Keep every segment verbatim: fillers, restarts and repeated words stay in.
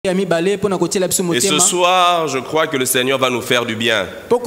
Et ce soir, je crois que le Seigneur va nous faire du bien.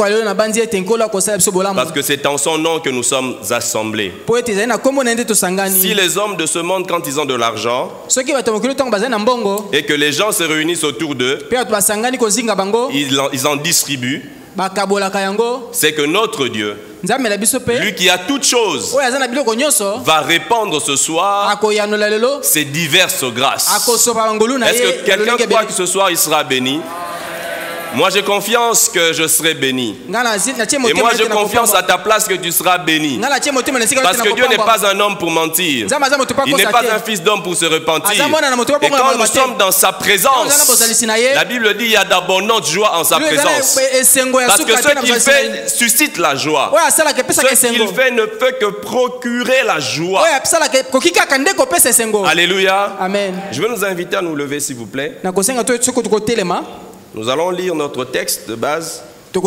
Parce que c'est en son nom que nous sommes assemblés. Si les hommes de ce monde, quand ils ont de l'argent, et que les gens se réunissent autour d'eux, ils en, ils en distribuent, c'est que notre Dieu, lui qui a toutes choses, va répandre ce soir ses diverses grâces. Est-ce que quelqu'un croit que ce soir il sera béni? Moi j'ai confiance que je serai béni. Et moi j'ai confiance à ta place que tu seras béni. Parce que Dieu n'est pas un homme pour mentir. Il n'est pas un fils d'homme pour se repentir. Et quand nous sommes dans sa présence, la Bible dit qu'il y a d'abondantes joies en sa présence. Parce que ce qu'il fait suscite la joie. Ce qu'il fait ne peut que procurer la joie. Alléluia. Amen. Je vais nous inviter à nous lever s'il vous plaît. Nous allons lire notre texte de base.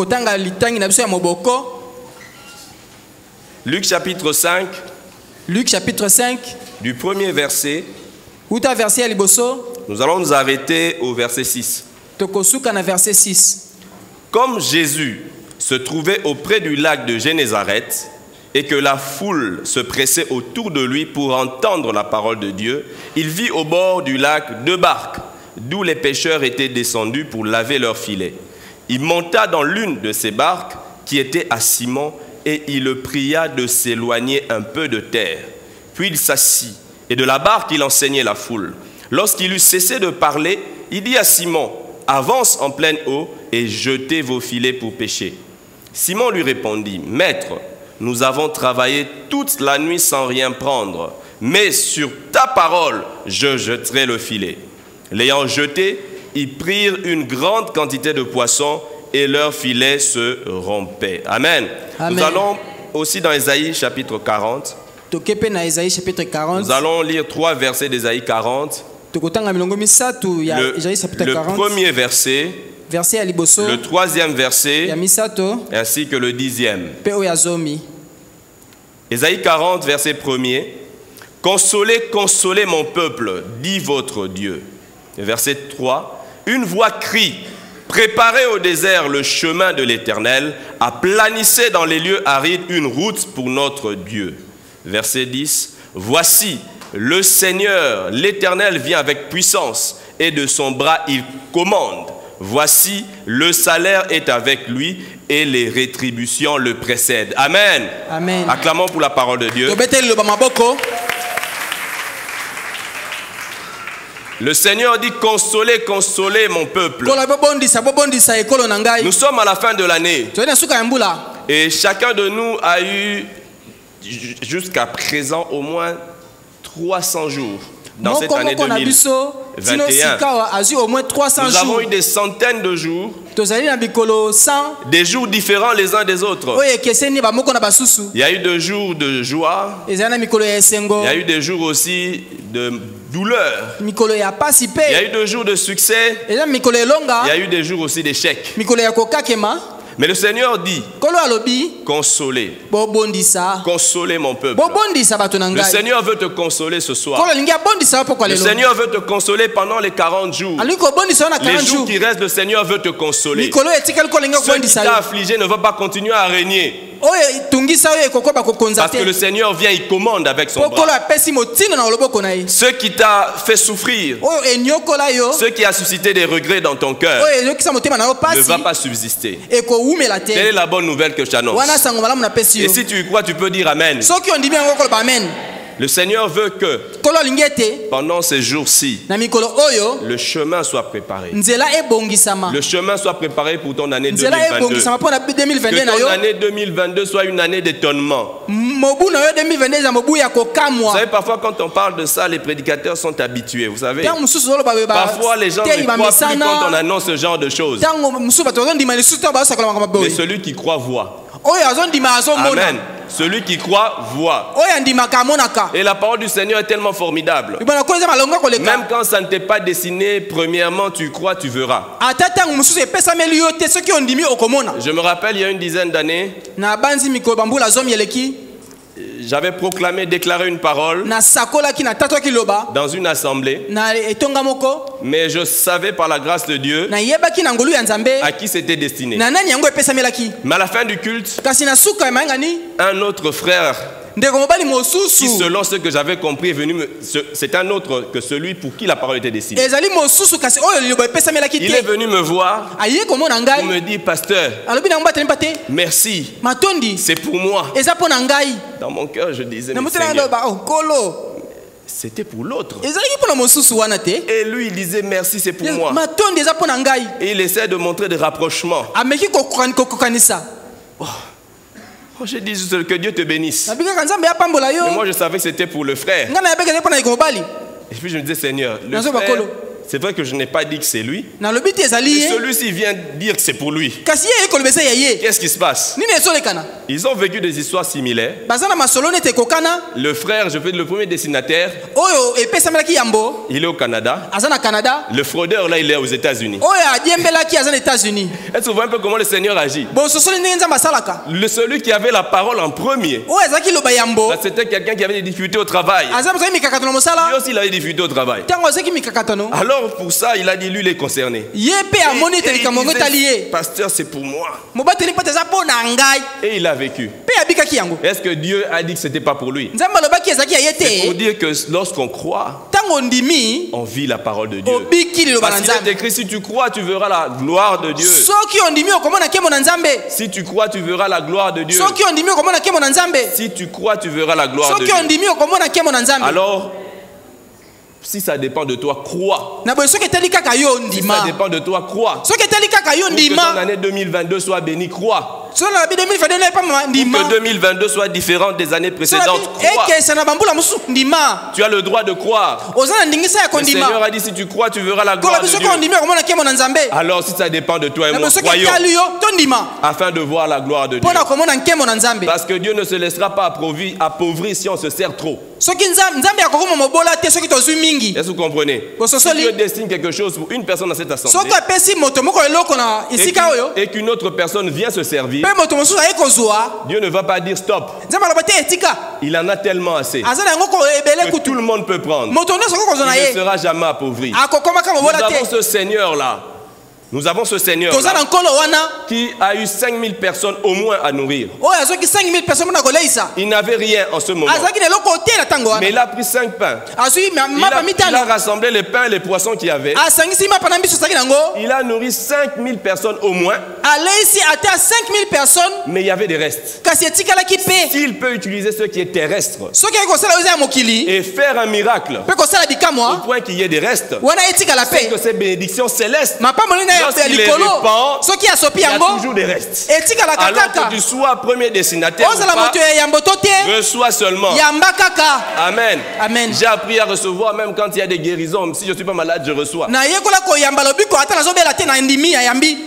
Luc chapitre cinq. Luc chapitre cinq. Du premier verset. Nous allons nous arrêter au verset six. Comme Jésus se trouvait auprès du lac de Génézareth et que la foule se pressait autour de lui pour entendre la parole de Dieu, il vit au bord du lac deux barques, d'où les pêcheurs étaient descendus pour laver leurs filets. Il monta dans l'une de ces barques qui était à Simon et il le pria de s'éloigner un peu de terre. Puis il s'assit et de la barque il enseignait la foule. Lorsqu'il eut cessé de parler, il dit à Simon, « Avance en pleine eau et jetez vos filets pour pêcher. » Simon lui répondit, « Maître, nous avons travaillé toute la nuit sans rien prendre, mais sur ta parole, je jetterai le filet. » L'ayant jeté, ils prirent une grande quantité de poissons et leur filet se rompait. Amen. Amen. Nous allons aussi dans Ésaïe chapitre quarante. Nous allons lire trois versets d'Ésaïe quarante. Le, le premier verset, le troisième verset, ainsi que le dixième. Ésaïe quarante, verset premier. Consolez, consolez mon peuple, dit votre Dieu. Verset trois. Une voix crie, préparez au désert le chemin de l'Éternel, aplanissez dans les lieux arides une route pour notre Dieu. Verset dix. Voici, le Seigneur, l'Éternel vient avec puissance et de son bras il commande. Voici, le salaire est avec lui et les rétributions le précèdent. Amen. Amen. Acclamons pour la parole de Dieu. Le Seigneur dit, consolez, consolez mon peuple. Nous sommes à la fin de l'année. Et chacun de nous a eu jusqu'à présent au moins trois cents jours dans cette année deux mille vingt et un. Nous avons eu des centaines de jours, des jours différents les uns des autres. Il y a eu des jours de joie, il y a eu des jours aussi de douleur, il y a eu des jours de succès, il y a eu des jours aussi d'échecs. Mais le Seigneur dit, consolez, consolez mon peuple. Le Seigneur veut te consoler ce soir. Le Seigneur veut te consoler pendant les quarante jours. Les jours qui restent, le Seigneur veut te consoler. Ceux qui t'a affligé ne veulent pas continuer à régner. Parce que le Seigneur vient, il commande avec son bras. Ce qui t'a fait souffrir, ce qui a suscité des regrets dans ton cœur, ne va pas subsister. Quelle est la bonne nouvelle que je t'annonce? Et si tu y crois, tu peux dire Amen. Le Seigneur veut que pendant ces jours-ci, le chemin soit préparé. Le chemin soit préparé pour ton année deux mille vingt-deux. Que ton année deux mille vingt-deux soit une année d'étonnement. Vous savez, parfois quand on parle de ça, les prédicateurs sont habitués. Vous savez, parfois les gens ne croient plus quand on annonce ce genre de choses. Mais celui qui croit voit. Amen. Celui qui croit voit. Et la parole du Seigneur est tellement formidable. Même quand ça ne t'est pas dessiné, premièrement tu crois, tu verras. Je me rappelle il y a une dizaine d'années, j'avais proclamé, déclaré une parole na sakola ki na tatwa ki loba dans une assemblée, na etonga moko mais je savais par la grâce de Dieu na yeba ki na ngolu ya Nzambe à qui c'était destiné. na nani yango epesamelaki. Mais à la fin du culte, Kasi na suka ya mayangani un autre frère ndeko mobali qui, mosusu selon ce que j'avais compris, est venu me... C'est un autre que celui pour qui la parole était destinée. ezali mosusu kasi oyo liloba epesamelaki Il est te venu me voir aye komona pour ngai me dire, pasteur, alobi na mbateli pate merci, matondi c'est pour moi. eza pona ngai Dans mon cœur, je disais, na mais motela Seigneur, loba oh kolo c'était pour l'autre. ezalaki pona mosusu wana te Et lui, il disait, merci, c'est pour moi. matondi eza pona ngai Et il essaie de montrer des rapprochements. ameki kokokanisa. Oh, je dis juste que Dieu te bénisse. nabi kaka Nzambe apambola yo Mais moi, je savais que c'était pour le frère. ngai nayebeka ezali pona ndeko mobali Et puis, je me disais, Seigneur, le Nazo frère, bakolo. c'est vrai que je n'ai pas dit que c'est lui. nalobi te ezali Et ye celui-ci vient dire que c'est pour lui. kasi ye ye kolobesa ya ye Qu'est-ce qui se passe? nini esolekana Ils ont vécu des histoires similaires. baza na masolo nete ekokana Le frère, je fais le premier destinataire, oyo epesamelaki yambo il est au Canada. aza na Canada Le fraudeur, là, il est aux États-Unis. oyo adiembelaki aza na États-Unis Est-ce que vous voyez un peu comment le Seigneur agit? bososoli ndenge Nzambe asalaka Le celui qui avait la parole en premier, oyo ezalaki loba yambo là, c'était quelqu'un qui avait des difficultés au travail. aza mozali mikakatano Lui mosala aussi, il avait des difficultés au travail. ntango azalaki mikakatano Alors, pour ça, il a dit, lui, il est concerné. ye mpe amoni Et- ete et il likambo yango disait, etali ye pasteur, c'est pour moi. mobateli mpo te eza mpo na ngai Et il a vécu. mpe abikaki yango Est-ce que Dieu a dit que ce n'était pas pour lui? Nzambe alobaki ezalaki ya ye C'est pour te dire que lorsqu'on croit, ntango ndimi on vit la parole de Dieu. obiki liloba na Parce qu'il est Nzambe écrit, si tu crois, tu verras la gloire de Dieu. soki ondimi okomona nkembo na Nzambe Si tu crois, tu verras la gloire de Dieu. soki ondimi okomona nkembo na Nzambe Si tu crois, tu verras la gloire de soki Dieu. ondimi okomona nkembo na Nzambe Alors, si ça dépend de toi, crois. na boye soki etali kaka yo Si ça ondima dépend de toi, crois. soki etali kaka yo Pour que ton ndima année deux mille vingt-deux soit bénie, crois. soki na labi deux mille vingt-deux na epama ndima Que deux mille vingt-deux soit différente des années soki na précédentes, labi crois. ekesa na bambula mosusu ndima Tu as le droit de croire. oza na ndingisa ya Le Seigneur kondima a dit, si tu crois, tu verras la gloire kolobi de soki Dieu. ondimi okomona nkembo na Nzambe Alors, si ça dépend de toi et na moi, boye soki croyons, etali yo tondima afin de voir la gloire de Dieu. mpo na komona nkembo na Nzambe Parce que Dieu ne se laissera pas appauvrir, appauvrir si on se sert trop. soki Nzambe Nzambe akokoma mobola te soki tozwi mingi Est-ce que vous comprenez? Si bososoli Dieu destine quelque chose pour une personne dans cette assemblée soki apesi moto moko eloko na et esika oyo qu'une- et qu'une autre personne vient se servir, mpe moto mosusu aye kozwa Dieu ne va pas dire stop. Nzambe aloba te etika Il en a tellement assez aza na yango ko ebele que kutu tout le monde peut prendre. moto nyonso akoki kozwa na Il ne ye sera jamais appauvri. akokomaka Nous mobola avons te ce Seigneur-là. Nous avons ce Seigneur toza na nkolo wana qui a eu cinq mille personnes au moins à nourrir. oyo azwaki cinq mille personnes mpona koleisa Il n'avait rien en ce moment. azalaki na eloko te na ntango Mais wana il a pris cinq pains. azwi ma- Il mapa a, il a mitano rassemblé les pains et les poissons qu'il y avait. asangisi mapa na mbiso azalaki nango Il a nourri cinq mille personnes au moins, aleisi ata cinq mille personnes mais il y avait des restes. kasi etikalaki mpe S'il peut utiliser ce qui est terrestre soki ayaki kosala oyo eza ya mokili et faire un miracle mpe kosala au bikamwa point qu'il y ait des restes, wana etikala que mpe ces bénédictions célestes, mapamboli na ya- ya lorsqu'il les likolo répand, soki asopi il y a yango toujours des restes. etikalaka Alors que kaka tu sois premier destinataire ou ozala pas, moto ya yambo to te reçois seulement. yamba kaka Amen. Amen. J'ai appris à recevoir même quand il y a des guérisons. Si je ne suis pas malade, je reçois. nayekola koyamba lobiko ata nazobela te na ndimi ya yambi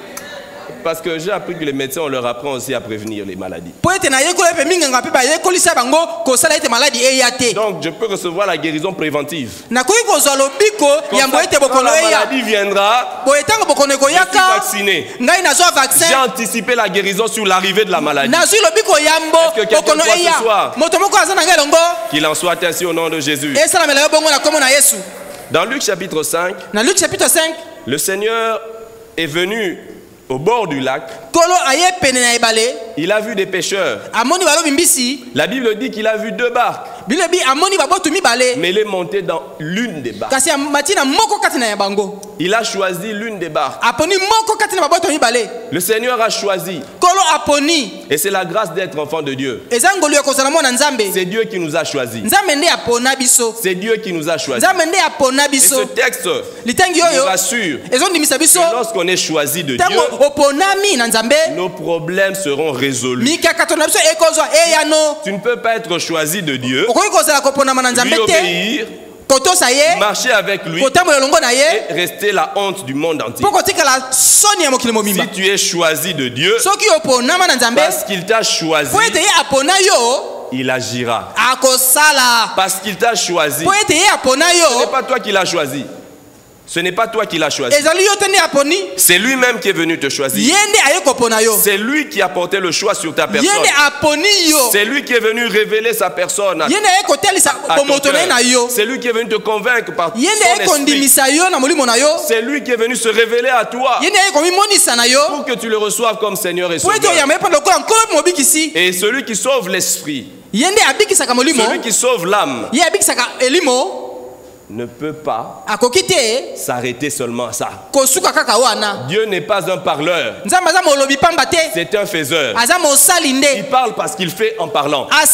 Parce que j'ai appris que les médecins, on leur apprend aussi à prévenir les maladies. po ete nayekola mpe minganga mpe bayekolisa bango kosala ete maladi eya te Donc je peux recevoir la guérison préventive. nakoki kozwa lobiko Comme yambo ça, ete quand bokono la eya maladie viendra, boye ntango bokono je suis ekoyaka vacciné. ngai nazwa J'ai vaccin anticipé la guérison sur l'arrivée de la maladie. nazwi lobiko yambo Est-ce que quelqu'un bokono croit ce eya soir? moto moko aza na ngai elongo Qu'il en soit ainsi au nom de Jésus. esalamela yo bongo na kombo na yesu Dans Luc chapitre cinq, na Luc chapitre cinq le Seigneur est venu au bord du lac. kolo aye pene na ebale Il a vu des pêcheurs. amoni balobi mbisi La Bible dit qu'il a vu deux barques, bilebi amoni babotu mibale mais il est monté dans l'une des barques. kasi amati na moko kati na ya bango Il a choisi l'une des barques. aponi moko kati na baboto mibale Le Seigneur a choisi. kolo aponi Et c'est la grâce d'être enfant de Dieu. eza ngolu ya kozala mwana nzambe C'est Dieu qui nous a choisis. nzambe nde apona biso C'est Dieu qui nous a choisis. nzambe nde apona Et biso ce texte litangi nous oyo rassure ezondimisa biso que lorsqu'on est choisi de Dieu, ntango oponami na nzambe nos problèmes seront résolus. mikakato na biso ekozwa eyano Tu ne peux pas être choisi de Dieu, okoki kozala koponama na lui nzambe te obéir, kotosa ye marcher avec lui kotambola elongo na ye et rester la honte du monde entier. mpo kotikala soni ya mokili mobimba Si tu es choisi de Dieu, soki oponama na nzambe parce qu'il t'a choisi, mpo ete ye apona yo il agira. akosala Parce qu'il t'a choisi, mpo ete ye apona ce n'est yo pas toi qui l'as choisi. Ce n'est pas toi qui l'as choisi. C'est lui-même qui est venu te choisir. C'est lui qui a porté le choix sur ta personne. C'est lui qui est venu révéler sa personne à, à ton cœur. C'est lui qui est venu te convaincre par son esprit. C'est lui qui est venu se révéler à toi pour que tu le reçoives comme Seigneur et Sauveur. Et celui qui sauve l'esprit, celui qui sauve l'âme, ne peut pas s'arrêter seulement à ça. Dieu n'est pas un parleur, c'est un faiseur. Il parle parce qu'il fait en parlant. Donc,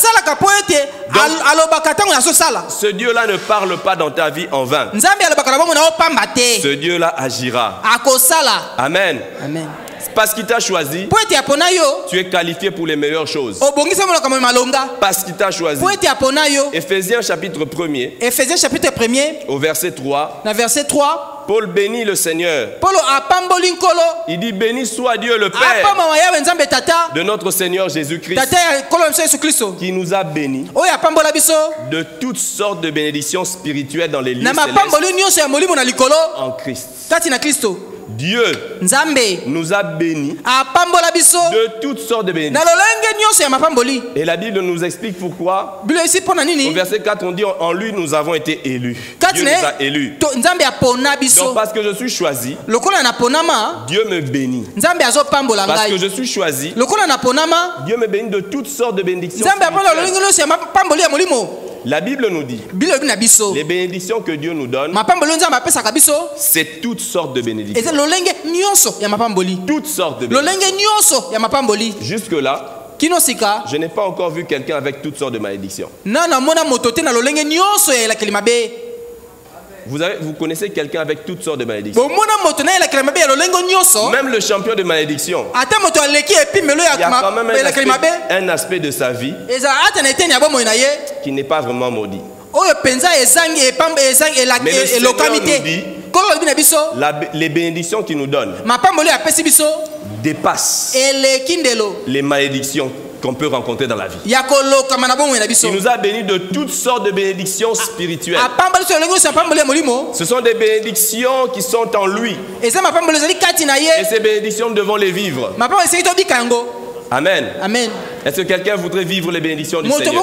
ce Dieu-là ne parle pas dans ta vie en vain. Ce Dieu-là agira. Amen. Amen. Parce qu'il t'a choisi, tu es qualifié pour les meilleures choses. Parce qu'il t'a choisi. Éphésiens chapitre premier, Éphésiens chapitre premier, au verset trois, verset trois, Paul bénit le Seigneur. Il dit béni soit Dieu le Père de notre Seigneur Jésus-Christ, qui nous a bénis de toutes sortes de bénédictions spirituelles dans les lieux célestes en Christ. Dieu nous a bénis de toutes sortes de bénédictions. Et la Bible nous explique pourquoi. Au verset quatre, on dit en lui nous avons été élus. Dieu nous a élus. Donc parce que je suis choisi, Dieu me bénit. Parce que je suis choisi, Dieu me bénit de toutes sortes de bénédictions. La Bible nous dit, les bénédictions que Dieu nous donne, c'est toutes sortes de bénédictions. Toutes sortes de bénédictions. Jusque là, je n'ai pas encore vu quelqu'un avec toutes sortes de malédictions. Vous, avez, vous connaissez quelqu'un avec toutes sortes de malédictions. Même le champion de malédiction, il y a quand même un aspect, un aspect de sa vie qui n'est pas vraiment maudit. Mais le Seigneur nous dit, la, les bénédictions qu'il nous donne dépassent les malédictions qu'on peut rencontrer dans la vie. Il nous a bénis de toutes sortes de bénédictions spirituelles. Ce sont des bénédictions qui sont en lui. Et ces bénédictions, nous devons les vivre. Amen. Amen. Est-ce que quelqu'un voudrait vivre les bénédictions du Seigneur?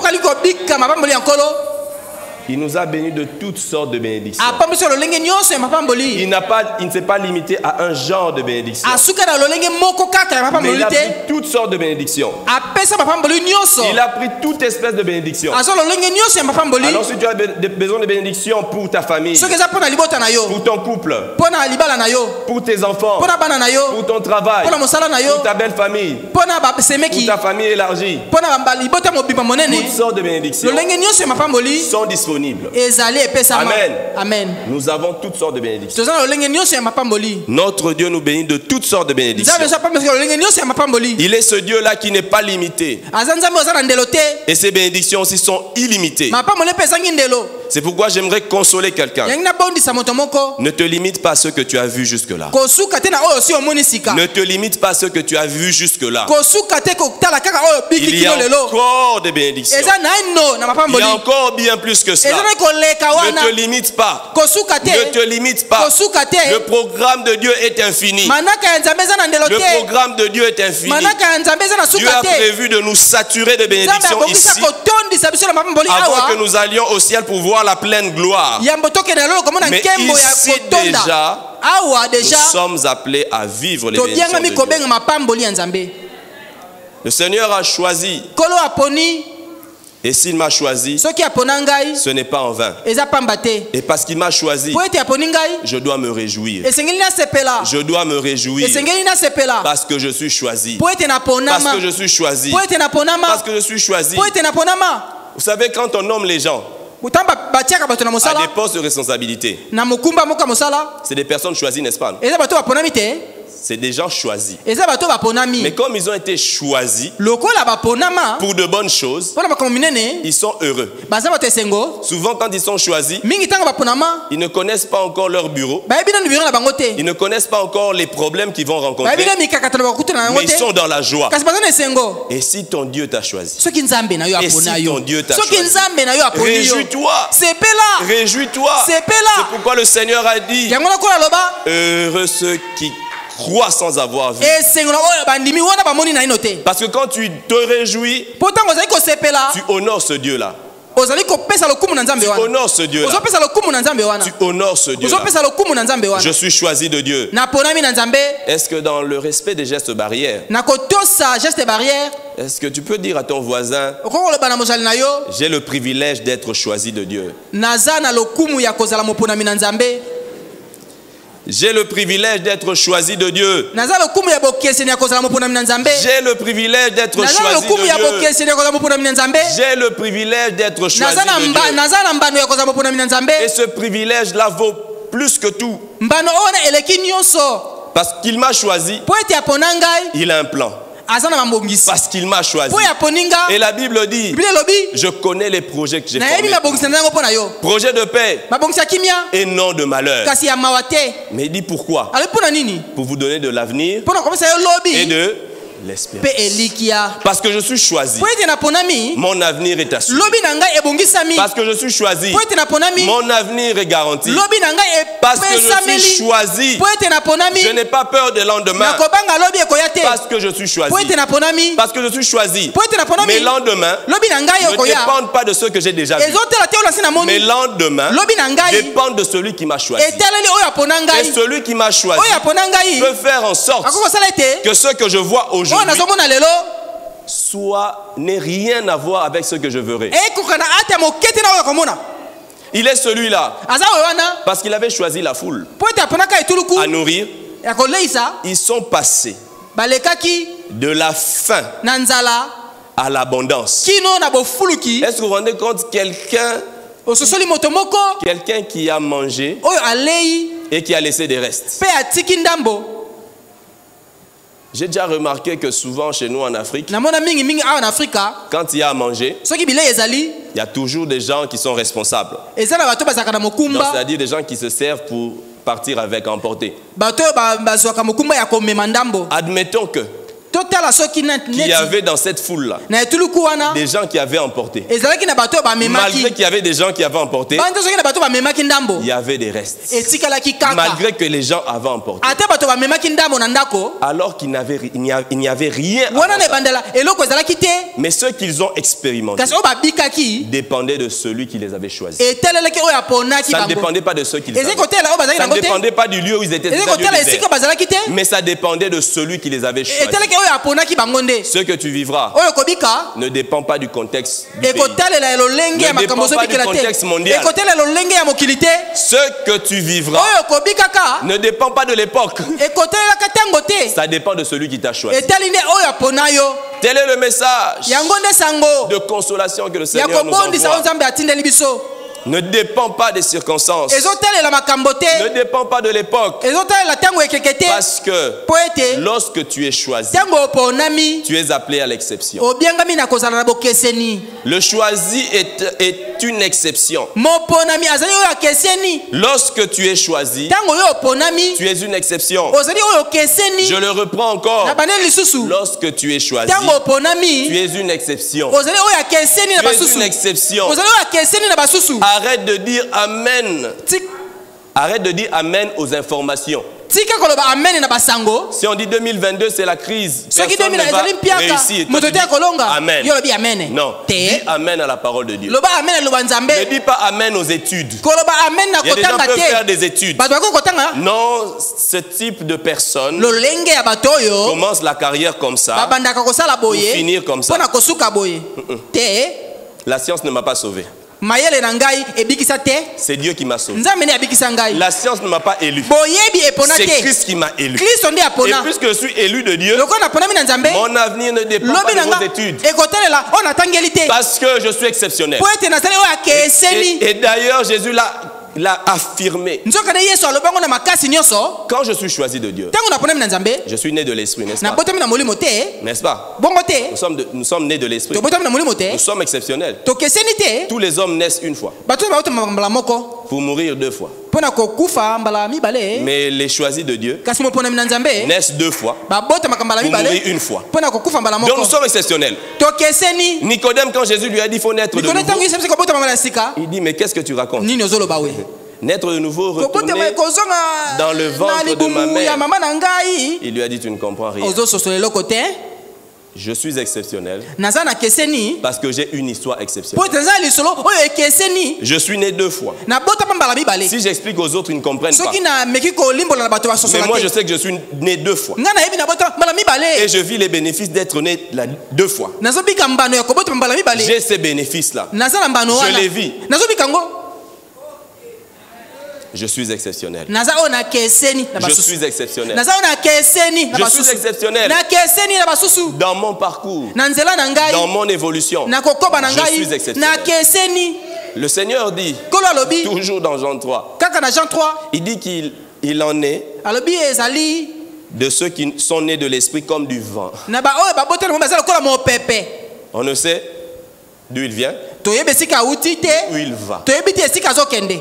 Il nous a bénis de toutes sortes de bénédictions. Il n'a pas, il ne s'est pas limité à un genre de bénédiction. Mais il a pris toutes sortes de bénédictions. Il a pris toute espèce de bénédiction. Alors si tu as besoin de bénédictions pour ta famille, pour ton couple, pour tes enfants, pour ton travail, pour ta belle famille, pour ta famille élargie, toutes sortes de bénédictions sont disponibles. Amen. Amen. Nous avons toutes sortes de bénédictions. Notre Dieu nous bénit de toutes sortes de bénédictions. Il est ce Dieu-là qui n'est pas limité. Et ces bénédictions aussi sont illimitées. C'est pourquoi j'aimerais consoler quelqu'un. Ne te limite pas à ce que tu as vu jusque-là. Ne te limite pas à ce que tu as vu jusque-là. Il y a encore des bénédictions. Il y a encore bien plus que ça. Ne te limite pas. Ne te limite pas. Le programme de Dieu est infini. Le programme de Dieu est infini. Dieu a prévu de nous saturer de bénédictions ici avant que nous allions au ciel pour voir la pleine gloire. Mais ici déjà, nous sommes appelés à vivre les bénédictions de Dieu. Le Seigneur a choisi. Et s'il m'a choisi, ce n'est pas en vain. Et parce qu'il m'a choisi, je dois me réjouir. Je dois me réjouir parce que je suis choisi. Parce que je suis choisi. Parce que je suis choisi. Vous savez, quand on nomme les gens à des postes de responsabilité, c'est des personnes choisies, n'est-ce pas? c'est des gens choisis. eza bato baponami Mais comme ils ont été choisis lokola baponama pour de bonnes choses, mpona makambo minene ils sont heureux. baza bato esengo Souvent, quand ils sont choisis, mingi ntango baponama ils ne connaissent pas encore leur bureau. bayebi nanu biro na bango te Ils ne connaissent pas encore les problèmes qu'ils vont rencontrer. bayebi na mikakatano bakutana na yango Mais ils te sont dans la joie. kasi baza na esengo Et si ton Dieu t'a choisi, soki nzambe na yo Et apona si yo ton Dieu t'a soki choisi, nzambe na yo aponi yo réjouis-toi. sepela Réjouis-toi. C'est pela. C'est pourquoi le Seigneur a dit, yango nakola loba heureux ceux qui croient sans avoir vu. esengo na oyo bandimi wana bamoni na ino te Parce que quand tu te réjouis, mpo ntango ozali kosepela tu honores ce Dieu-là. ozali kopesa lokumu na nzambe Tu wana honores ce Dieu-là. ozopesa lokumu na nzambe wana Tu honores ce Dieu-là. ozopesa lokumu na nzambe wana Je suis choisi de Dieu. naponami na nzambe Est-ce que dans le respect des gestes barrières, nakotosa geste barrière est-ce que tu peux dire à ton voisin, okoki koloba na mozali na yo j'ai le privilège d'être choisi de Dieu. naza na lokumu ya kozala moponami na nzambe J'ai le privilège d'être choisi de Dieu. naza lokumu ya bokeseni ya kozala moponami na nzambe J'ai le privilège d'être naza na choisi lokumu ya de Dieu. bokeseni ya kozala moponami na nzambe J'ai le privilège d'être choisi naza na de mba- Dieu. naza na mbano ya kozala moponami na nzambe Et ce privilège-là vaut plus que tout. mbano oyo wana eleki nyonso Parce qu'il m'a choisi, mpo ete apona ngai il a un plan. aza na mabongisi Parce qu'il m'a choisi. mpo aponi nga Et la Bible dit, biblia elobi je connais les projets que j'ai nayebi formés. mabongisi na nzango mpo na yo Projet de paix mabongisi ya kimia et non de malheur. kasi ya mawa te Mais il dit pourquoi? alobi mpo na nini Pour vous donner de l'avenir mpo na kopesa yo et lobi de l'espérance. mpe elikia Parce que je suis choisi, mpo ete naponami mon avenir est assuré. lobi na ngai ebongisami Parce que je suis choisi, mpo ete naponami mon avenir est garanti. lobi na ngai Parce que je suis epesameli choisi, mpo ete naponami je n'ai pas peur des lendemains. nakobanga lobi ekoya te Parce que je suis choisi. mpo ete naponami Parce que je suis choisi. mpo ete naponami Mes lendemains lobi na ngai ne okoya dépendent pas de ceux que j'ai déjà vus. ezotela te oyo nasi na Mes moni lendemains lobi na ngai dépendent de celui qui m'a choisi. etaleli oyo apona Et ngai celui qui m'a choisi oyo apona ngai peut faire en sorte akoki kosala ete que ce que je vois oyo aujourd'hui nazomona lelo soit n'ait rien à voir avec ce que je verrai. ekokana ata moke te na oyo akomona Il est celui-là aza oyo wana parce qu'il avait choisi la foule mpo ete aponaka etuluku à nourrir. ya koleisa Ils sont passés balekaki de la faim na nzala à l'abondance. kino na bofuluki Est-ce que vous vous rendez compte, quelqu'un ososoli moto moko quelqu'un qui a mangé oyo alei et qui a laissé des restes? mpe atiki ndambo J'ai déjà remarqué que souvent chez nous en Afrique, namona mingi mingi awa na afrika quand il y a à manger, soki bilei ezali il y a toujours des gens qui sont responsables. eza na bato bazalaka na Donc, mokumba c'est-à-dire des gens qui se servent pour partir avec, emporter. bato oyo ba- bazwaka mokumba ya komema ndambo Admettons que totala soki net- qu'il y neti avait dans cette foule-là na etuluku wana des gens qui avaient emporté. ezalaki na bato oyo Malgré bamemaki qu'il y avait des gens qui avaient emporté, bante soki na bato bamemaki ndambo il y avait des restes. etikalaki kaka Malgré que les gens avaient emporté. ata bato bamemaki ndambo na ndako Alors qu'il n'avait ri- il n'y a- il n'y avait rien. wana avant na ça. ebandela eloko ezalaki te Mais ce qu'ils ont expérimenté kasi oyo babikaki dépendait de celui qui les avait choisis. etalelaki oyo aponaki Ça ne bango dépendait pas de ceux qui les ezali avaient. kotala oyo bazalaki Ça ne nango te dépendait pas du lieu où ils étaient. ezali c'est-à-dire kotala du désert. esika bazalaki te Mais ça dépendait de celui qui les avait choisis. etalaki oyo aponaki bango nde Ce que tu vivras oyo kobika ne dépend pas du contexte du pays. ekotalela elolenge ya Ne makambo dépend pas ozobikela du te contexte mondial. ekotalela elolenge ya mokili te Ce que tu vivras oyo kobikaka ne dépend pas de l'époque. ekotalelaka ntango te Ça dépend de celui qui t'a choisi. etali nde oyo apona yo Tel est le message yango nde sango de consolation que le ya Seigneur nous kobondisa oyo envoie. nzambe atindeli biso Ne dépend pas des circonstances. ezotalela makambo Ne te dépend pas de l'époque. ezotalela ntango ekeke te Parce que mpo ete lorsque tu es choisi, ntango oponami tu es appelé à l'exception. obiangami na kozala na bokeseni Le choisi est, est une exception. moponami azali oyo akeseni Lorsque tu es choisi, ntango oyo oponami tu es une exception. ozali oyo okeseni Je le reprends encore. na bandeli lisusu Lorsque tu es choisi, ntango tu oponami es une exception. ozali oyo akeseni na Tu es une basusu exception. ozali oyo akeseni na basusu Arrête de dire Amen. Ti- Arrête de dire Amen aux informations. tika koloba amen na basango Si on dit deux mille vingt-deux, c'est la crise. soki Personne deux mille ne va ezali mpiaka réussir. Toi, moto tu te dis akolonga Amen. yo lobi amen Non, dis te Amen à la parole de Dieu. loba amen eloba nzambe Ne dis pas Amen aux études. koloba amen na Il y a des gens qui kotanga peuvent faire te des études. bato bakoki kotanga Non, ce type de personne lolenge ya bato oyo commence la carrière comme ça. babandaka kosala boye finir comme ça. mpo na kosuka boye te La science ne m'a pas sauvé. mayele na ngai ebikisa te C'est Dieu qui m'a sauvé. nzambe nde abikisa ngai La science ne m'a pas élu. boyebi epona C'est te Christ qui m'a élu. kristo nde Et apona puisque je suis élu de Dieu, lokola naponami na nzambe mon avenir ne dépend pas lobi de na vos nga études. ekotelela oyo natangeli te Parce que je suis exceptionnel. mpo ete nasali oyo akeseni Et, et d'ailleurs, Jésus l'a l'a affirmé. nzokana yesu alobango na makasi nyonso Quand je suis choisi de Dieu, tango naponami na nzambe je suis né de l'esprit, n'est-ce pas? nabotami na molimo te N'est-ce pas? bongo te Nous sommes, de- nous sommes nés de l'esprit. tobotami na molimo te Nous sommes exceptionnels. tokeseni te Tous les hommes naissent une fois bato babotama mbala moko pour mourir deux fois. mpo na kokufa mbala mibale Mais les choisis de Dieu kasi moponami na nzambe naissent deux fois babotamaka mbala pour mourir mibale une fois. mpo na kokufa mbala Donc moko nous sommes exceptionnels. tokeseni Nicodème, quand Jésus lui a dit il faut naître de likolo ntango nouveau, yesu biso kobotama mbala ya sika il dit mais qu'est-ce que tu racontes? nini ozoloba we Naître de nouveau, kobotama retourner. kozonga dans le ventre na de ma libumu mère. ya mama na ngai Il lui a dit tu ne comprends rien. ozososola eloko te Je suis exceptionnel naza na keseni parce que j'ai une histoire mpo exceptionnelle. ete nza lisolo oyo ekeseni Je suis né deux fois. nabotama mbala mibale Si j'explique aux autres, ils ne comprennent pas. soki nameki kolimbola na bato Mais basosola moi, je te sais que je suis né deux fois. ngai nayebi nabotama mbala Et mibale je vis les bénéfices d'être né la- deux fois. nazobika mbano ya kobotama mbala mibale J'ai ces bénéfices-là. naza na mbano Je wana les vis. nazobika ngo Je suis exceptionnel. naza oyo nakeseni na Je basusu suis exceptionnel. naza oyo nakeseni na Je suis basusu exceptionnel. nakeseni na basusu Dans mon parcours, na nzela na ngai dans mon évolution, na kokoba na je ngai suis exceptionnel. nakeseni Le Seigneur dit, kolo alobi toujours dans Jean trois, kaka na Jean trois il dit qu'il il en est alobi ezali de ceux qui sont nés de l'esprit comme du vent. na baoyo baboteli mo baza lokola mopepe On ne sait d'où il vient, toyebi esika awuti te où il va. toyebi te esika azokende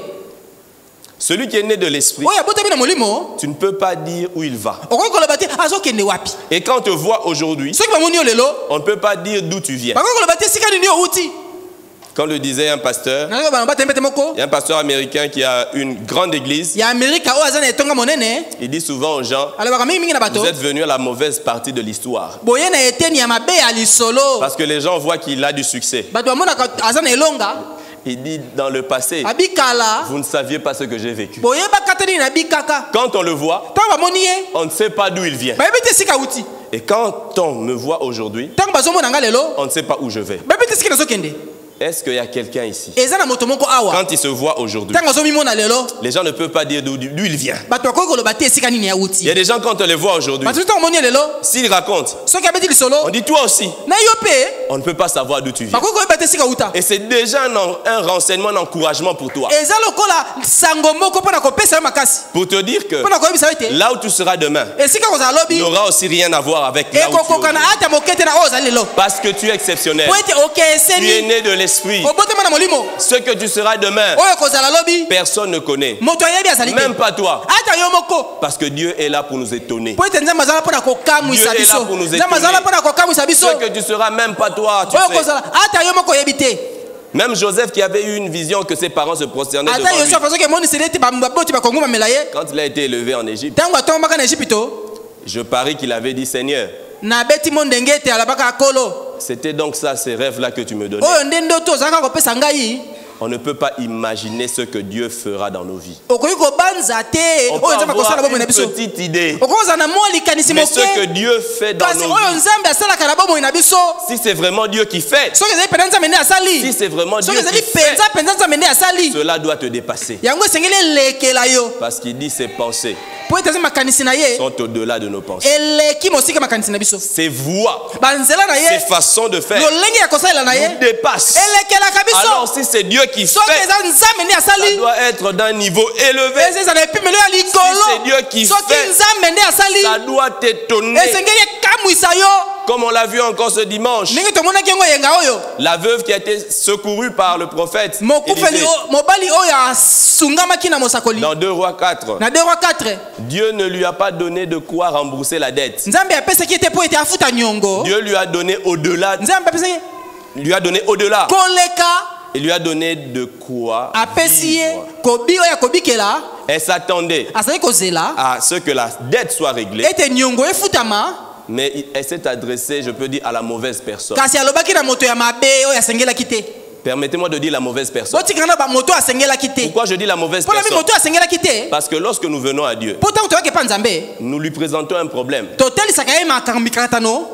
Celui qui est né de l'esprit, oyo abotami na molimo tu ne peux pas dire où il va. okoki koloba te azokende wapi Et quand on te voit aujourd'hui, soki bamoni yo lelo on ne peut pas dire d'où tu viens. bakoki koloba te esika nini owuti Comme le disait un pasteur, nazoki bana batembete moko il y a un pasteur américain qui a une grande église. ya amerika oyo aza na etonga monene Il dit souvent aux gens, alobaka mingimingi na bato vous êtes venus à la mauvaise partie de l'histoire. boye na eteni ya mabe ya lisolo Parce que les gens voient qu'il a du succès. bato bamonaka aza na elonga Il dit dans le passé, abikala vous ne saviez pas ce que j'ai vécu. boyebaka te nini nabikaka Quand on le voit, ntango bamoni ye on ne sait pas d'où il vient. bayebi te esika awuti Et quand on me voit aujourd'hui, ntango bazomona nga lelo on ne sait pas où je vais. bayebi te esika nazokende Est-ce qu'il y a quelqu'un ici? eza na moto moko awa Quand il se voit aujourd'hui, ntango azomimona lelo les gens ne peuvent pas dire d'où d'où il vient. bato bakoki koloba te esika nini Il y awuti a des gens, quand on les voit aujourd'hui, bato ntango omoni ye lelo s'ils racontent, soki abeti lisolo on dit toi aussi, na yo mpe on ne peut pas savoir d'où tu viens. bakoki koyeba te esika awuta Et c'est déjà un, un renseignement, un encouragement pour toi. eza lokola sango moko mpo na kopesa yo makasi Pour te dire que mpo na koyebisa yo ete là où tu seras demain esika kozala lobi n'aura aussi rien à voir avec là où tu es ekokokana aujourd'hui. ata moke te na oyo ozali lelo Parce que tu es exceptionnel. po ete Tu es okeseni né de l'esprit. obotema na molimo Ce que tu seras demain, oyo kozala lobi personne ne connaît. moto ayebi azali te Même pas toi. ata yo moko Parce que Dieu est là pour nous étonner. po ete nzambe azala mpo na kokamwisa Dieu est là biso pour nous nzambe azala mpo na kokamwisa biso Ce que tu seras, même pas toi. Tu oyo sais. kozala ata yo moko oyebi te Même Joseph qui avait eu une vision que ses parents se prosternaient ata devant lui. yosuafa soki emoniseli ete baboti bakongo bamela ye Quand il a été élevé en Égypte, ntango atombaka na ejipito je parie qu'il avait dit Seigneur, nabeti mo ndenge ete alobaka kolo c'était donc ça, ces rêves-là que tu me donnais. oyo nde ndoto ozalaka kopesa ngai On ne peut pas imaginer ce que Dieu fera dans nos vies. okoki kobanza te On peut oyo nzambe akosala avoir bomoi na une biso petite idée. okoki kozala na mwa likanisi Mais ce que moke Dieu fait dans kasi nos oyo vies, nzambe asalaka na bomoi na biso si c'est vraiment Dieu qui fait, soki ezali mpenza nzambe nde si asali c'est vraiment Dieu soki ezali qui fait, mpenza mpenza nzambe nde asali cela doit te dépasser. yango esengeli elekela yo Parce qu'il dit ses pensées po ete eza makanisi na ye sont au-delà de nos pensées. eleki mosika makanisi na biso Ses voies, banzela na ses ye façons de faire lolenge ya kosalela na ye nous dépassent. elekelaka Alors biso si c'est Dieu qui soki fait, eza nzambe nde ça asali doit être d'un niveau élevé. eza eza na epimelo ya Si c'est Dieu likolo qui soki fait, nzambe nde asali ça doit t'étonner. esengeli ekamwisa yo Comme on l'a vu encore ce dimanche, ndenge tomonaki yango eyenga oyo la veuve qui a été secourue par le prophète mokufeli Élisée, o- mobali oyo asungamaki na mosakoli dans deux rois quatre, na deux roi quatre Dieu ne lui a pas donné de quoi rembourser la dette. nzambe apesaki ete mpo ete afuta nyongo Dieu lui a donné au-delà, nzambe apesaki lui a donné au-delà. koleka Il lui a donné de quoi apesi ye vivre. kobi oyo akobikela Elle s'attendait azali kozela à ce que la dette soit réglée, ete nyongo efutama mais elle s'est adressée, je peux dire, à la mauvaise personne. kasi alobaki na moto ya mabe oyo asengelaki te Permettez-moi de dire la mauvaise personne. botikana na bamoto asengelaki te Pourquoi je dis la mauvaise mpona mi personne? moto asengelaki te Parce que lorsque nous venons à Dieu, mpo ntango toyaki epa nzambe nous lui présentons un problème. totelisaka ye makambo mikakatano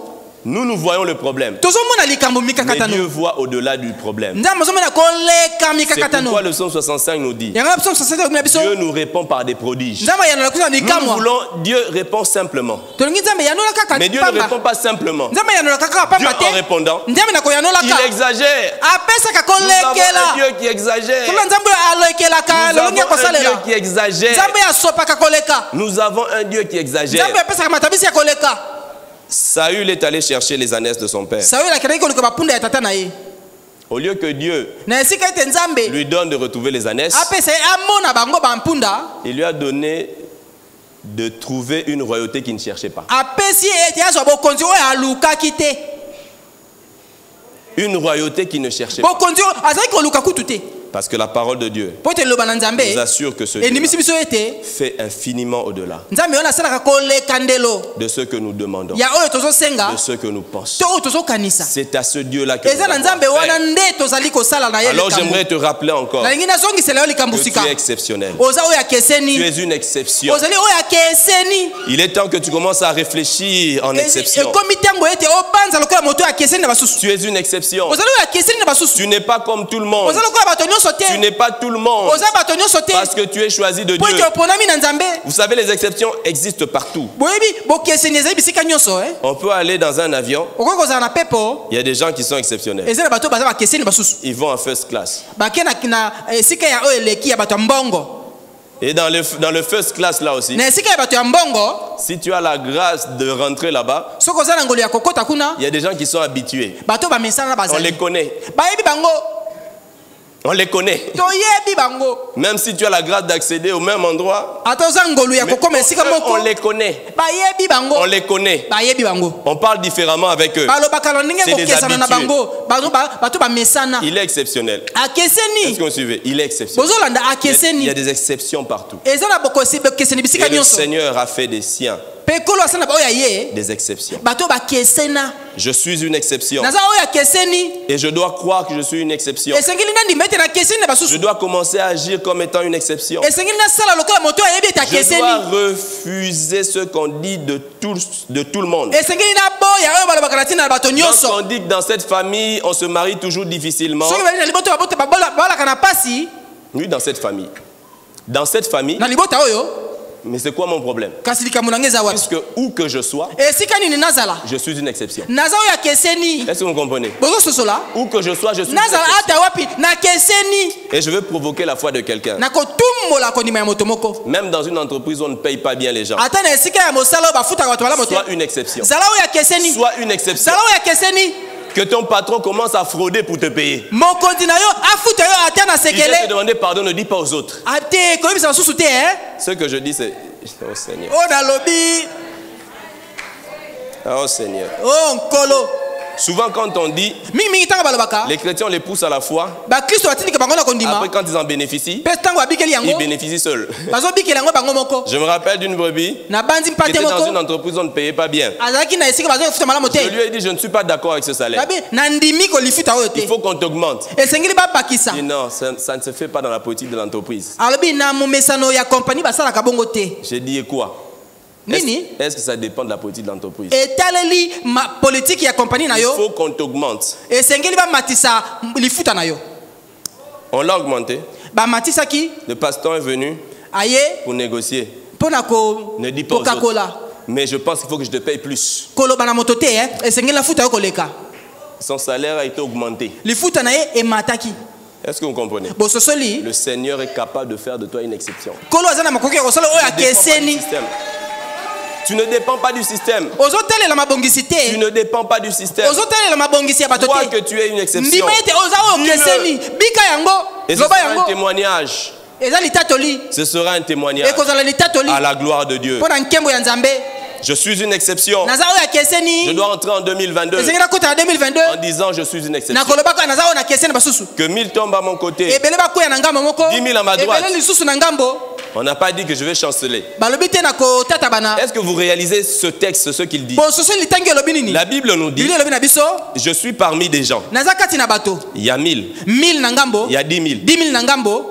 Nous, nous voyons le problème. tozomona likambo Mais mikakatano Dieu voit au-delà du problème. nzambe azomona koleka C'est mikakatano pourquoi le psaume soixante-cinq nous dit, yango psaume soixante-cinq komina biso Dieu nous répond par des prodiges. nzambe yanola kusa Nous, nous likamwa voulons, Dieu répond simplement. tolingi nzambe yanola kaka Mais Dieu ne pamba répond pas simplement. nzambe yanola kaka Dieu, pamba en te répondant, nzambe nakoyanola il ka exagère. apesaka Nous avons un kolekela Dieu qui exagère. kola nzambe alokelaka Nous lolongi avons un Dieu akosalela qui exagère. nzambe asopaka koleka Nous avons un Dieu qui exagère. nzambe apesaka matabisi ya koleka Saül est allé chercher les ânesses de son père. sauli akendaki koluka bapunda ya tata na ye Au lieu que Dieu na esika ete nzambe lui donne de retrouver les ânesses, apesa ye amona bango bampunda il lui a donné de trouver une royauté qu'il ne cherchait pas. apesi ye ete azwa bokonzi oyo alukaki te Une royauté qu'il ne cherchait pas. bokonzi oyo azalaki koluka kutu te Parce que la parole de Dieu po ete liloba na nzambe nous assure que ce Dieu endimisi biso ete fait infiniment au-delà nzambe oyo nasalaka koleka ndelo de ce que nous demandons, ya oyo tozosenga de ce que nous pensons. to oyo tozokanisa C'est à ce Dieu-là que eza nous na avons nzambe wana affaire. nde tozali kosala na ye Alors likambo j'aimerais te rappeler encore nalingi nazongisela yo likambo que tu sika es exceptionnel. oza oyo Tu akeseni es une exception. ozali oyo akeseni Il est temps que tu commences à réfléchir en exception. ekomi ntango ete opanza lokola moto oyo akeseni na basusu Tu es une exception. ozali oyo akeseni na basusu Tu n'es pas comme tout le monde. oza lokola bato nyonso Tu te n'es pas tout le monde. oza bato nyonso te Parce que tu es choisi de po Dieu. ete oponami na nzambe Vous savez, les exceptions existent partout. boyebi bokeseni ezali bisika nyonso eh? On peut aller dans un avion. okoki kozala na pepo Il y a des gens qui sont exceptionnels. eza na bato oyo baza bakeseni basusu Ils vont en first class. bake na- na esika ya oyo eleki ya bato ya mbongo Et dans le, dans le first class là aussi, na esika ya bato ya mbongo si tu as la grâce de rentrer là-bas, soki oza na ngolu ya kokota kuna il y a des gens qui sont habitués. bato oyo bamesana na On les bazali connaît. bayebi bango On les connaît. toyebi bango Même si tu as la grâce d'accéder au même endroit, ata oza ngolu ya mais kokoma esika eux, moko on les connaît. bayebi bango On les connaît. bayebi bango On parle différemment avec eux. balobaka na ndenge C'est des kokesana na habitués. bango bato ba- bato bamesana Il est exceptionnel. Est-ce akeseni que vous suivez? Il est exceptionnel. bozolanda Il y a- il y a akeseni des exceptions partout. eza na bokosi- bokeseni bisika Et le nyonso Seigneur a fait des siens, mpe kolo asala baoyo ya ye des exceptions. bato bakesena Je suis une exception. naza oyo akeseni Et je dois croire que je suis une exception. esengeli nandima ete nakeseni na Je basusu dois commencer à agir comme étant une exception. esengeli nasala lokola moto oyo ayebi ete Je dois akeseni refuser ce qu'on dit de tout, de tout le monde. esengeli naboya oyo balobaka na ntina na bato Quand nyonso on dit que dans cette famille, on se marie toujours difficilement. soki bali na libota babota babola- baolaka na pasi Oui, dans cette famille. Dans cette famille, na libota oyo mais c'est quoi mon problème? kasi likambo nange eza wapi Puisque où que je sois, esika nini nazala je suis une exception. naza oyo akeseni Est-ce que vous comprenez? bozososola Où que je sois, je suis une nazala exception. ata wapi nakeseni Et je veux provoquer la foi de quelqu'un. nakotumbola kondima ya moto moko Même dans une entreprise où on ne paye pas bien les gens. ata na esika ya mosala oyo bafutaka bato malamu te Sois une exception. zala oyo akeseni Sois une exception. zala oyo akeseni Que ton patron commence à frauder pour te payer. mokonzi na yo afuta yo ata na Il vient te sekele demander pardon, ne dis pas aux autres. ate koyebisa basusu te eh? Ce que je dis, c'est... Oh Seigneur. oyo nalobi Oh Seigneur. o nkolo Souvent quand on dit, mingimingi ntango balobaka les chrétiens on les pousse à la foi. bakristo batindika bango na kondima Après quand ils en bénéficient, mpe ntango babikeli ils yango bénéficient seuls. bazobikela yango bango moko Je me rappelle d'une brebis nabandi qui mpate était dans une moko entreprise où on ne payait pas bien. azalaki na esika bazofuta malamu Je te lui ai dit, je ne suis pas d'accord avec ce salaire. babi nandimi kolifuta oyo Il te faut qu'on t'augmente. esengeli babakisa Il dit non, ça, ça ne se fait pas dans la politique de l'entreprise. alobi na momesano ya kompani basalaka bongo te J'ai dit, et quoi? Est-ce nini est-ce que ça dépend de la politique de l'entreprise? etaleli ma politiki ya kompani na Il yo faut qu'on t'augmente. esengeli bamatisa lifuta na yo On l'a augmenté. bamatisaki Le pasteur est venu aye pour négocier. mpo na Ne dis pas aux kokakola Mais je pense qu'il faut que je te paye plus. koloba na moto te eh? esengeli afuta yo koleka Son salaire a été augmenté. lifuta na ye emataki Est-ce que vous comprenez? bososoli Le Seigneur est capable de faire de toi une exception. kolo aza na makoki ya kosala oyo Tu ne dépends pas du akeseni système. Tu ne dépends pas du système. ozotelela mabongisi Tu te ne dépends pas du système. ozotelela mabongisi ya bato Crois te que tu es une exception. ndima ete oza oyo Dis-le. okeseni bika yango Et ce loba sera un yango témoignage. eza litatoli Ce sera un témoignage ekozala litatoli à la gloire de Dieu. mpo na nkembo ya nzambe Je suis une exception. naza oyo Je akeseni dois entrer en deux mille vingt-deux esengeli nakota na deux mille vingt-deux en disant je suis une exception. nakoloba kaka naza oyo nakeseni basusu Que mille tombent à mon côté. ebele bakwea na ngambo moko dix mille à ma droite. ebele lisusu na ngambo On n'a pas dit que je vais chanceler. balobi te na kotatabana Est-ce que vous réalisez ce texte, ce qu'il dit? bososo litangi elobi nini La Bible nous dit, biblia elobi na biso je suis parmi des gens. naza kati na bato Il y a mille, mille na ngambo il y a dix mille. dix mille na ngambo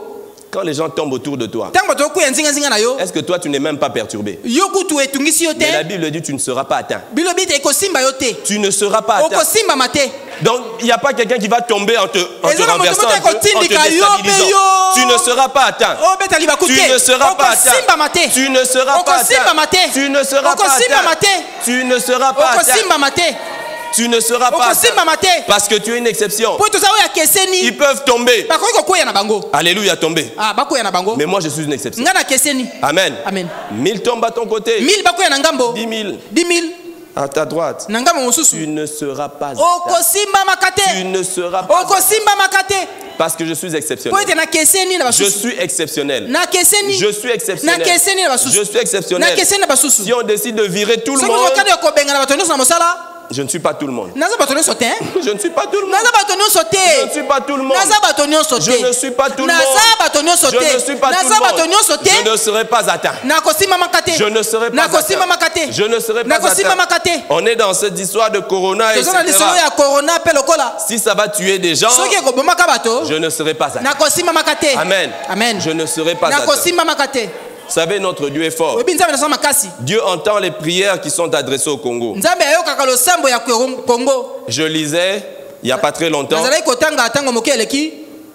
Quand les gens tombent autour de toi, Tango tokuya nzinga nzinga na yo. est-ce que toi tu n'es même pas perturbé? Yo kutu etungisi yo te. Mais la Bible dit tu ne seras pas atteint. Bilobi te ekosimba yo te. Tu ne seras pas atteint. Okosimba mate. Donc il n'y a pas quelqu'un qui va tomber en te, en te Et ça, renversant, moto en te, en te tindika yo, déstabilisant. yo. Tu ne seras pas atteint. Oh beta liba Tu kute. ne seras pas atteint. Okosimba mate. Tu ne seras pas Okosimba atteint. mate. Tu ne seras pas Okosimba atteint. mate. Tu ne seras pas atteint. Okosimba mate. Tu ne seras pas Okosimba atteint. mate. Parce que tu es une exception. Po toza oya keseni. Ils peuvent tomber. Bakoki kokuya na bango. Alléluia, tomber. Ah bakuya na bango. Mais moi je suis une exception. Nga na keseni. Amen. Amen. Mille tombent à ton côté. Mille bakuya na ngambo. Dix mille Dix mille. à ta droite. Na ngambo mosusu. Tu ne seras pas atteint. Okosimba makate. Tu ne seras pas atteint. Okosimba makate. Parce que je suis exceptionnel. Po ete na keseni na Je basusu. suis exceptionnel. Na keseni. Je suis exceptionnel. Na keseni na basusu. Je suis exceptionnel. Na keseni na basusu. Si on décide de virer tout le Soki monde, okandi kobenga na bato nyonso na mosala. je ne suis pas tout le monde. Naza bato nyonso te. Je ne suis pas tout le monde. Naza bato nyonso te. Je ne suis pas tout le monde. Naza bato nyonso te. Je ne suis pas tout le monde. Naza bato nyonso te. Je ne suis pas tout Naza bato le nyonso monde. te. Je ne serai pas atteint. Nakosimba makate. Je ne serai pas Nakosimba atteint. makate. Je ne serai pas Nakosimba atteint. makate. On est dans cette histoire de corona, et Toza na lisolo cetera. ya corona pe lokola. Si ça va tuer des gens, Soki ekobomaka bato. je ne serai pas atteint. Nakosimba makate. Amen. Amen. Je ne serai pas atteint. Nakosimba makate. Vous savez, notre Dieu est fort. Oyebi nzambe na soma makasi. Dieu entend les prières qui sont adressées au Congo. Nzambe ayokaka losambo ya Congo. Je lisais, il n'y a pas très longtemps, Nazalaki kotanga tango moke eleki.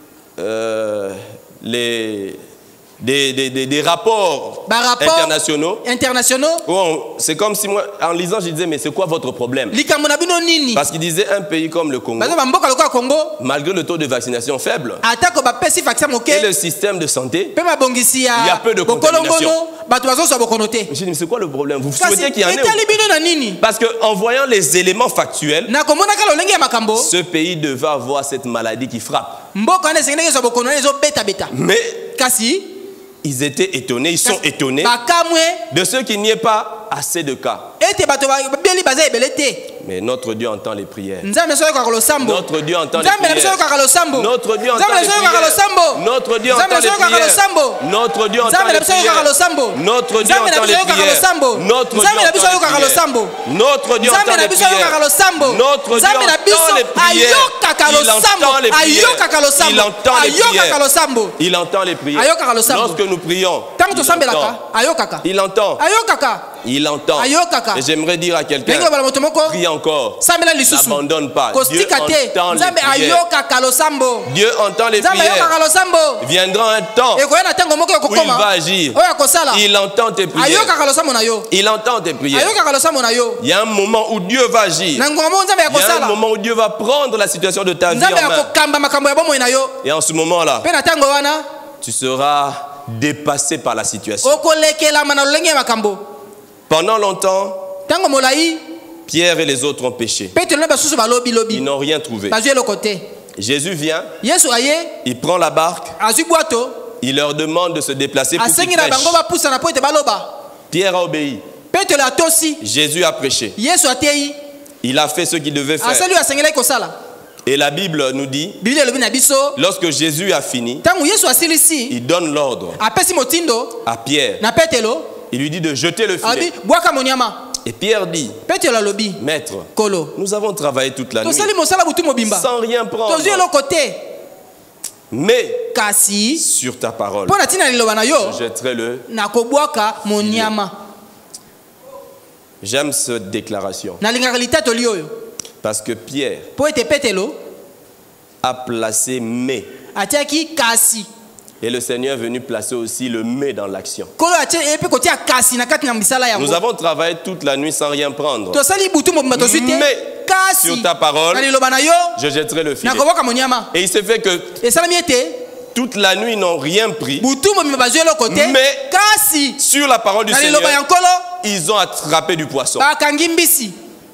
euh, les, des, des, des, des rapports Ba rapport internationaux. internationaux. Où on- C'est comme si moi, en lisant, je disais, mais c'est quoi votre problème? Likambo na bino nini? Parce qu'il disait un pays comme le Congo, Baza ba mboka lokola Congo. malgré le taux de vaccination faible Atako ba pesi vaccin moke. et le système de santé, Pe mabongisi ya. Il y a peu de bokolongono, contamination. bato bazoswa bokono te. je dis, mais c'est quoi le problème? Vous Kasi souhaitez qu'il y en ait? etali bino na nini? Parce qu'en voyant les éléments factuels, Na komonaka lolenge ya makambo. ce pays devait avoir cette maladie qui frappe. Mboka wana esengeli ezwa bokono ezo beta beta. Mais Kasi ils étaient étonnés, ils sont étonnés bakamwe de ce qu'il n'y ait pas assez de cas. ete bato babeli baza ebele te. Mais notre Dieu entend les prières. Nzambe so yokaka losambo. Notre Dieu entend les Nzambe na biso prières. yokaka losambo. Notre Dieu entend Nzambe na les biso yokaka prières. losambo. Notre Dieu Nzambe entend na les biso yokaka prières. losambo. Notre Dieu entend Nzambe na les biso yokaka prières. losambo. Notre Dieu Nzambe na entend biso les yokaka prières. losambo. Notre Dieu Nzambe na entend biso les yokaka prières. losambo. Notre Dieu Nzambe entend na les biso yokaka prières. losambo. Notre Dieu Nzambe na entend biso les prières. ayokaka Il losambo. entend les prières. Ayokaka losambo. Il entend les Ayokaka prières. losambo. Il entend les prières. Ayokaka losambo. Lorsque nous prions, Tango il tosambelaka entend. ayokaka. Il entend. Ayokaka. Il entend. Ayokaka. Et j'aimerais dire à quelqu'un, Ndenge bala moto moko. prie encore. Sambela lisusu. N'abandonne pas. Dieu Kostika te. entend les Nzambe prières. ayokaka losambo. Dieu entend les Nzambe ayokaka prières. losambo. Viendra un temps Ekoya na tango moko où il yokokoma. va agir. Oya kosala. Il entend tes prières. Ayokaka losambo na yo. Il entend tes prières. Ayokaka losambo na yo. Il y a un moment où Dieu va agir. Na ngongo nzambe ya Il y a un kosala. moment où Dieu va prendre la situation de ta vie Nzambe en ya main. kokamba makambo ya bomoi na yo. Et en ce moment-là, Pe na tango wana tu seras dépassé par la situation. okolekelama na lolenge ya makambo. Pendant longtemps, Tango molai Pierre et les autres ont péché. Petro na basusu balobi Ils lobi. n'ont rien trouvé. Bazue eloko te. Jésus vient, Yesu aye il prend la barque, azwi bwato il leur demande de se déplacer pour qu'ils asengi na bango prêchent. bapusana po ete baloba. Pierre a obéi. Petro atosi. Jésus a prêché. Yesu atei. Il a fait ce qu'il devait faire. Asali asengelaki kosala. Et la Bible nous dit, Biblia elobi na biso lorsque Jésus a fini, tango Yesu asilisi il donne l'ordre apesi motindo à Pierre. na Petelo Il lui dit de jeter le abi filet. bwaka monyama. Et Pierre dit, Petelo alobi Maître, kolo nous avons travaillé toute la nuit tosali mosala butu mobimba sans rien prendre. tozwi eloko te Mais kasi sur ta parole, mpo na ntina liloba na yo je jetterai le. nakobwaka monyama. J'aime cette déclaration nalingaka litatoli oyo parce que Pierre mpo ete Petelo a placé mais. atiaki kasi Et le Seigneur est venu placer aussi le mais dans l'action. kolo atie ye mpe kotia kasi na kati na misala Nous yango. avons travaillé toute la nuit sans rien prendre. tosali butu mobimba tozwi te Mais kasi sur ta parole, na liloba na yo je jetterai le filet. nakobwaka monyama. Et il s'est fait que esalami ete toute la nuit ils n'ont rien pris. butu mobimba bazwi eloko te Mais kasi sur la parole du na liloba ya Seigneur, nkolo ils ont attrapé du poisson. bakangi mbisi.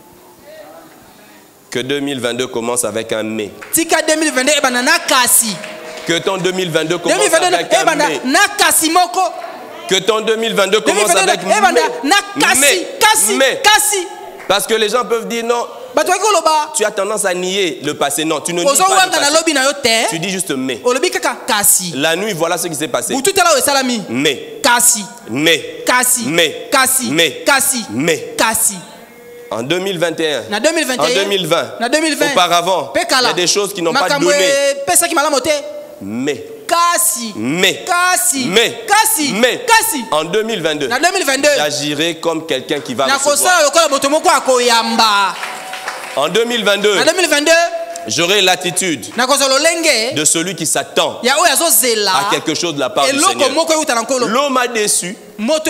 Que deux mille vingt-deux commence avec un mais. tika deux mille vingt-deux ebana na kasi. Que ton deux mille vingt-deux commence deux mille vingt-deux avec un ebana mais. na kasi moko. Que ton deux mille vingt-deux commence avec ebana na mais. kasi Mais. kasi Mais. kasi. Parce que les gens peuvent dire non, bato baki koloba tu as tendance à nier le passé. Non, tu ne nies pas le ozowanga na passé. lobi na yo te Tu dis juste mais. olobi kaka kasi. La nuit, voilà ce qui s'est passé. butu tala oyo esalami Mais, kasi mais, kasi Mais. kasi Mais. kasi mais. kasi. En deux mille vingt et un, na deux mille vingt et un en deux mille vingt, na deux mille vingt auparavant, il y Pekala. a des choses qui n'ont pas Makambo donné. epesaki malamu te Mais, kasi Mais, kasi mais, kasi mais, kasi en deux mille vingt-deux, na deux mille vingt-deux j'agirai comme quelqu'un qui va na recevoir. kosala lokola moto moko akoyamba. En deux mille vingt-deux, Na deux mille vingt-deux j'aurai l'attitude na kozala lolenge de celui qui s'attend ya oyo azozela à quelque chose de la part du eloko Seigneur. moko euta na nkolo. L'eau m'a déçu. Moto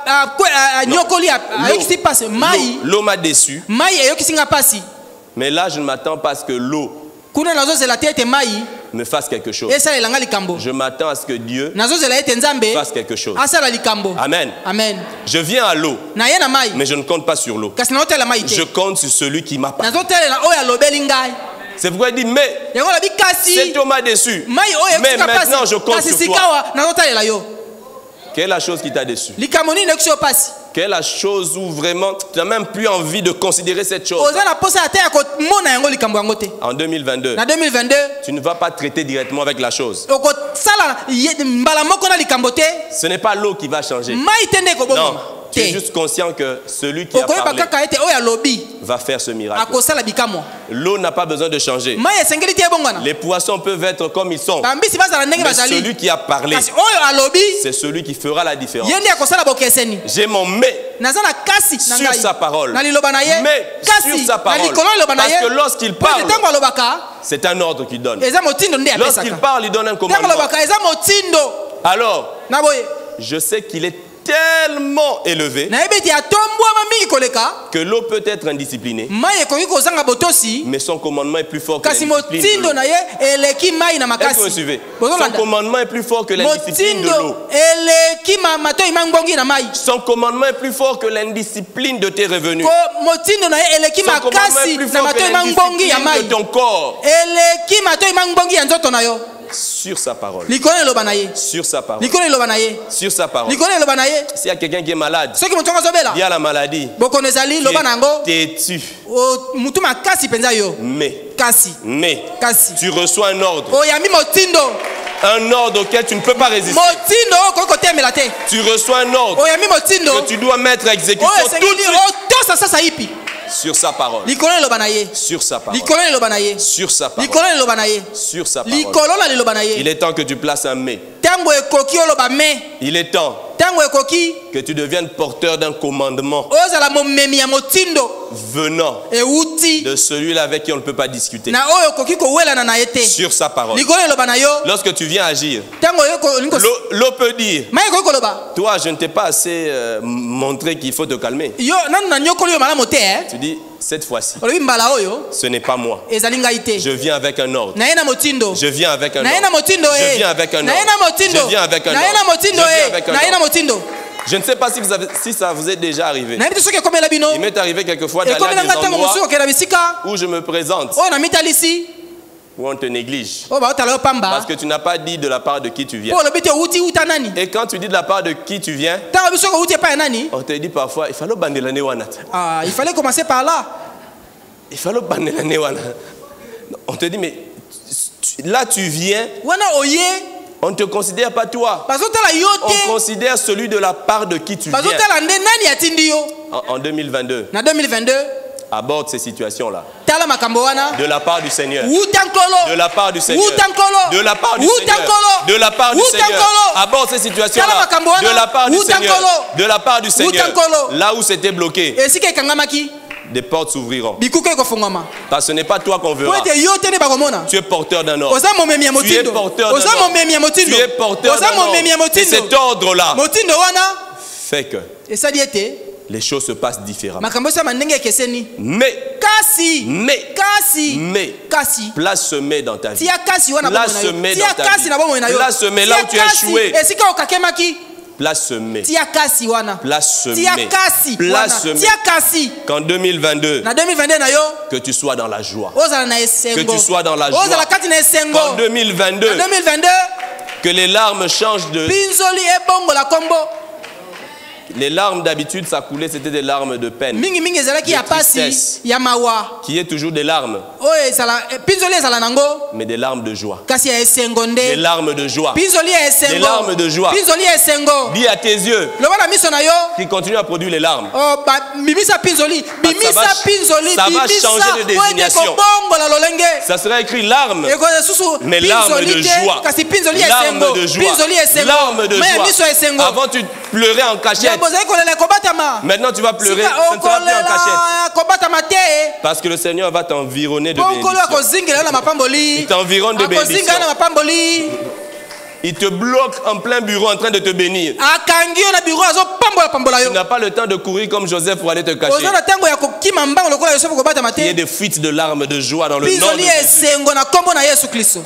anyokoli ayokisi pasi mai L'eau l'eau m'a déçu. mai eyokisi nga pasi Mais là, je ne m'attends pas à ce que l'eau kuna nazozela te ete mai me fasse quelque chose. esalela nga likambo. Je m'attends à ce que Dieu nazozela ete nzambe fasse quelque chose. asala likambo. Amen. Amen. Je viens à l'eau, Na ye na mai mais je ne compte pas sur l'eau. kasi naotela mai Je te compte sur celui qui m'a parlé. nazotelela oyo alobeli ngai C'est pourquoi il dit, mais yango lobi kasi cet homme m'a déçu. mai oyo Mais ekosika maintenant, je pasi compte kasi sur toi. sikawa nazotalela yo. Quelle est la chose qui t'a déçu? Likambo nini ekosika yo pasi Quelle est la chose où vraiment tu n'as même plus envie de considérer cette chose? oza na posa ya te ya komona yango likambo yango te. En deux mille vingt-deux, Na deux mille vingt-deux tu ne vas pas traiter directement avec la chose. okosala ye- mbala moko na likambo te Ce n'est pas l'eau qui va changer. mai te nde Non, ekobomama tu es te. juste conscient que celui qui a okoyeba parlé kaka ete oyo alobi va faire ce miracle. akosala bikamwa. L'eau n'a pas besoin de changer. Mai esengeli te ebongwana. Les poissons peuvent être comme ils sont. Bambisi bazala ndenge Mais bazali celui qui a parlé, kasi oyo alobi c'est celui qui fera la différence. ye nde akosala bokeseni. J'ai mon mais naza na kasi na sur ngai sa parole. na liloba na ye Mais kasi sur sa na parole. likolo ya liloba na Parce ye que lorsqu'il po ete parle, ntango alobaka c'est un ordre qu'il donne. eza motindo nde Lorsqu'il apesaka. parle, il donne un Ntango commandement. alobaka eza motindo Alors, na boye je sais qu'il est tellement élevé nayebi ete atombwama mingi koleka que l'eau peut être indisciplinée, mai ekoki kozanga botosi mais son commandement est plus fort que kasi l'indiscipline de motindo l'eau. na ye eleki mai na Est-ce que vous me makasi. suivez? Son Bozolanda. commandement est plus fort que l'indiscipline de motindo l'eau. eleki ma- matoi ma ngbongi na mai. Son commandement est plus fort que l'indiscipline de tes revenus. Ko motindo na ye eleki Son commandement makasi est plus na fort que matoi ma ngbongi ya l'indiscipline mai. de ton corps. eleki matoi ma ngbongi ya nzoto na yo. Sur sa parole. likolo eloba na ye Sur sa parole. likolo eloba na ye Sur sa parole. likolo eloba na ye S'il y a quelqu'un qui est malade, soki moto yango azobela il y a la maladie. bokono ezali qui loba na yango est têtu. o- mutu makasi mpenza yo Mais, kasi mais, kasi tu reçois un ordre. oyambi motindo Un ordre auquel tu ne peux pas résister. motindo oyo okoki kotemela te Tu reçois un ordre oyambi motindo que tu dois mettre à exécution oyo tout de esengeli suite otosa sasa ipi sur sa parole. likolo eloba na ye Sur sa parole. likolo eloba na ye Sur sa parole. likolo eloba na ye Sur sa parole. likolo na liloba na Il ye est temps que tu places un mais. ntango ekoki oloba me Il est temps ntango ekoki que tu deviennes porteur d'un commandement ozala momemi ya motindo venant euti de celui-là avec qui on ne peut pas discuter. na oyo okoki kowelana na ye te Sur sa parole. likolo eloba na yo Lorsque tu viens agir, ntango olingi l'eau l'eau peut dire, mai ekoki koloba toi, je ne t'ai pas assez euh, montré qu'il faut te calmer. yo nanu na nyokoli yo malamu te eh? Tu dis, cette fois-ci, olobi mbala oyo ce n'est pas moi. ezali ngai te Je viens avec un ordre. na ye na motindo Je viens avec un na ye na ordre. motindo Je eh. viens avec un na ye na ordre. motindo Je viens avec un na ye na ordre. motindo Je viens eh. avec un na ye na ordre. motindo Je ne sais pas si, vous avez, si ça vous est déjà arrivé. nayebi te soki ekomela bino Il m'est arrivé quelquefois d'aller ekomela à nga des ntango mosusu endroits okenda bisika où je me présente, oyo na mitalisi où on te néglige. oyo baotala yo Parce pamba que tu n'as pas dit de la part de qui tu viens. po olobi te outi uta nani Et quand tu dis de la part de qui tu viens, ntango biso outi epai ya nani on te dit parfois, il fallait bandelane wana. ah, il fallait commencer par là Il fallait bandelane wana. On te dit, mais tu- là tu viens, wana oye on ne te considère pas toi. bazotala yo On te considère celui de la part de qui tu viens. bazotala nde nani atindi yo En, en deux mille vingt-deux, na deux mille vingt-deux aborde ces situations-là. tala makambo wana De la part du Seigneur. wuta nkolo De la part du Seigneur. wuta nkolo De la part du wuta Seigneur. nkolo De la part du wuta Seigneur. nkolo Aborde ces situations-là. Tala makambo wana. De la part du Wuta Seigneur. nkolo. De la part du Seigneur. Wuta nkolo. Là où c'était bloqué, esika ekangamaki des portes s'ouvriront. bikuka ekofungwama Parce que ce n'est pas toi qu'on po verra. ete yo te nde bakomona Tu es porteur d'un ordre. oza momemi ya Tu es motindo porteur oza d'un ordre. momemi ya motindo Tu es porteur oza d'un ordre. momemi ya Et motindo cet ordre-là motindo wana fait que esali ete les choses se passent différemment. makambo esama ndenge ekeseni Mais, kasi mais, kasi mais, kasi place se met dans ta vie. tia kasi wana Place bomoi na se yo met tia dans ta kasi vie. na bomoi na yo Place se met là Tia où tu as kasi échoué. esika okakemaki Place se met. tia kasi wana Place se tia met. kasi Place wana se met. tia kasi Qu'en deux mille vingt-deux, na deux mille vingt-deux na yo que tu sois dans la joie. ozala na esengo Que tu sois dans la joie. ozala kati na esengo Qu'en deux mille vingt-deux, na deux mille vingt-deux que les larmes changent de, pinzoli ebongola kombo Les larmes d'habitude, ça coulait, c'était des larmes de peine, mingi mingi ezalaki ya de pasi tristesse, ya mawa qui est toujours des larmes, oyo ezala pinzoli ezala nango mais des larmes de joie. kasi ya esengo Des nde larmes de joie. pinzoli ya Des larmes esengo de joie. pinzoli ya esengo Dis à tes yeux loba na miso na yo qui continuent à produire les larmes. oh, ba- bimisa pinzoli bimisa va- pinzoli ça va bimisa changer de désignation. oyo ekobongola lolenge Ça sera écrit larmes, ekoza susu mais larmes de pinzoli te joie. kasi pinzoli ya Larmes esengo de joie. pinzoli ya esengo Larmes de ma ya miso ya joie. esengo Avant tu pleurais en cachette. yambo ozali kolela ekobatama Maintenant tu vas pleurer, Sika ce ne sera plus en cachette. okolela kobatama te Parce que le Seigneur va t'environner de mpo nkolo bénédictions. akozingela na mapamboli Il t'environne de akozinga bénédictions. na mapamboli Il te bloque en plein bureau en train de te bénir. akangi yo na biro azopambola pambola Tu yo n'as pas le temps de courir comme Joseph pour aller te cacher. oza na ntango ya kokima mbango lokola yosefu kobatama Il y a te des fuites de larmes de joie dans le nom de pinzoli Jésus. esengo na nkombo na yesu kristo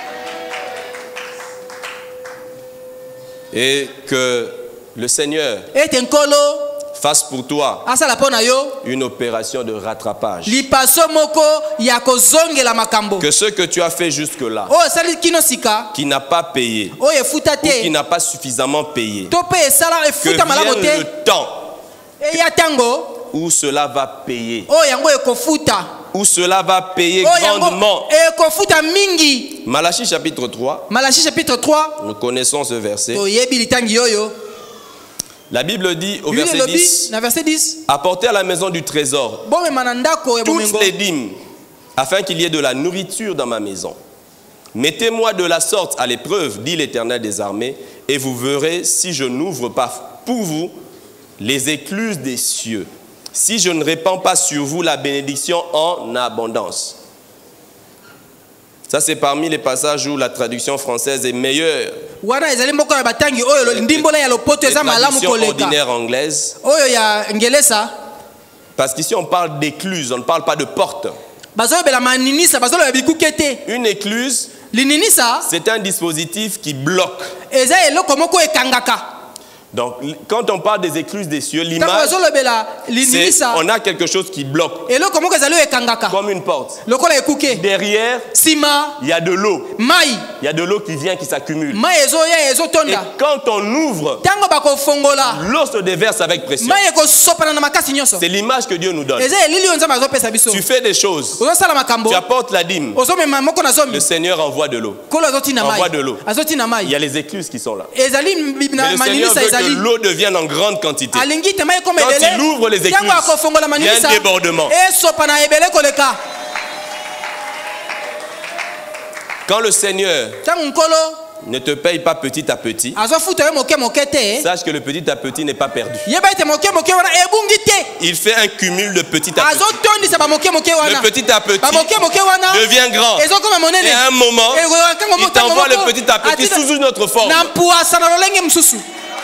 Et que le Seigneur ete nkolo fasse pour toi asala mpo na yo une opération de rattrapage. lipaso moko ya kozongela makambo Que ce que tu as fait jusque-là, oyo esali kino sika qui n'a pas payé, oyo efuta ou qui te n'a pas suffisamment payé, to mpe esala que efuta malamu vienne te le temps eya ntango où cela va payer, oyo yango ekofuta où cela va payer oyo yango grandement. ekofuta mingi. Malachie chapitre trois, Malachie chapitre trois nous connaissons ce verset. toyebi litangi oyo La Bible dit au Bible verset elobi dix, na verset dix apportez à la maison du trésor bomema na ndako ya toutes bomengo les dîmes, afin qu'il y ait de la nourriture dans ma maison. Mettez-moi de la sorte à l'épreuve, dit l'Éternel des armées, et vous verrez si je n'ouvre pas pour vous les écluses des cieux, si je ne répands pas sur vous la bénédiction en abondance. Ça, c'est parmi les passages où la traduction française est meilleure. wana ezali moko ya batangi oyo ndimbola ya lopoto Les eza malamu traductions koleka ordinaires anglaises. oyo ya ngelesa Parce qu'ici, on parle d'écluse, on ne parle pas de porte. bazolobela maninisa bazoloba bikuke te Une écluse, lininisa c'est un dispositif qui bloque. eza eloko moko ekangaka Donc, quand on parle des écluses des cieux, ntango l'image, bazolobela c'est lininisa on a quelque chose qui bloque, eloko moko ezali oyo ekangaka comme une porte. lokola ekuke Derrière, nsima il y a de l'eau. mai Il y a de l'eau qui vient, qui s'accumule. mai ezoya Et ezotonda quand on ouvre, ntango bakofongola l'eau se déverse avec pression. mai ekosopana na makasi nyonso C'est l'image que Dieu nous donne. eza elili oyo nzambe azopesa biso Tu fais des choses, ozosala makambo tu apportes la dîme, ozomema moko na le zomi Seigneur envoie de l'eau. kolo azotina Envoie mai de l'eau. azotina Il y mai a les écluses qui sont là. ezali Mais na le Seigneur maninisa veut que ezali l'eau devienne en grande quantité. alingi te mai ekoma Quand ebele il ouvre les ntango écluses, akofongola il y a maninisa un débordement. esopa na ebele koleka Quand le Seigneur ntango nkolo ne te paye pas petit à petit, azofuta yo moke moke te sache que le petit à petit n'est pas perdu. yeba ete moke moke wana ebungi te Il fait un cumul de petit à petit. azotondisa bamoke moke Le wana petit à petit bamoke moke wana devient grand. ezokoma monene Et à un moment, il t'envoie le petit à petit sous une autre forme. na mpuasa na lolenge mosusu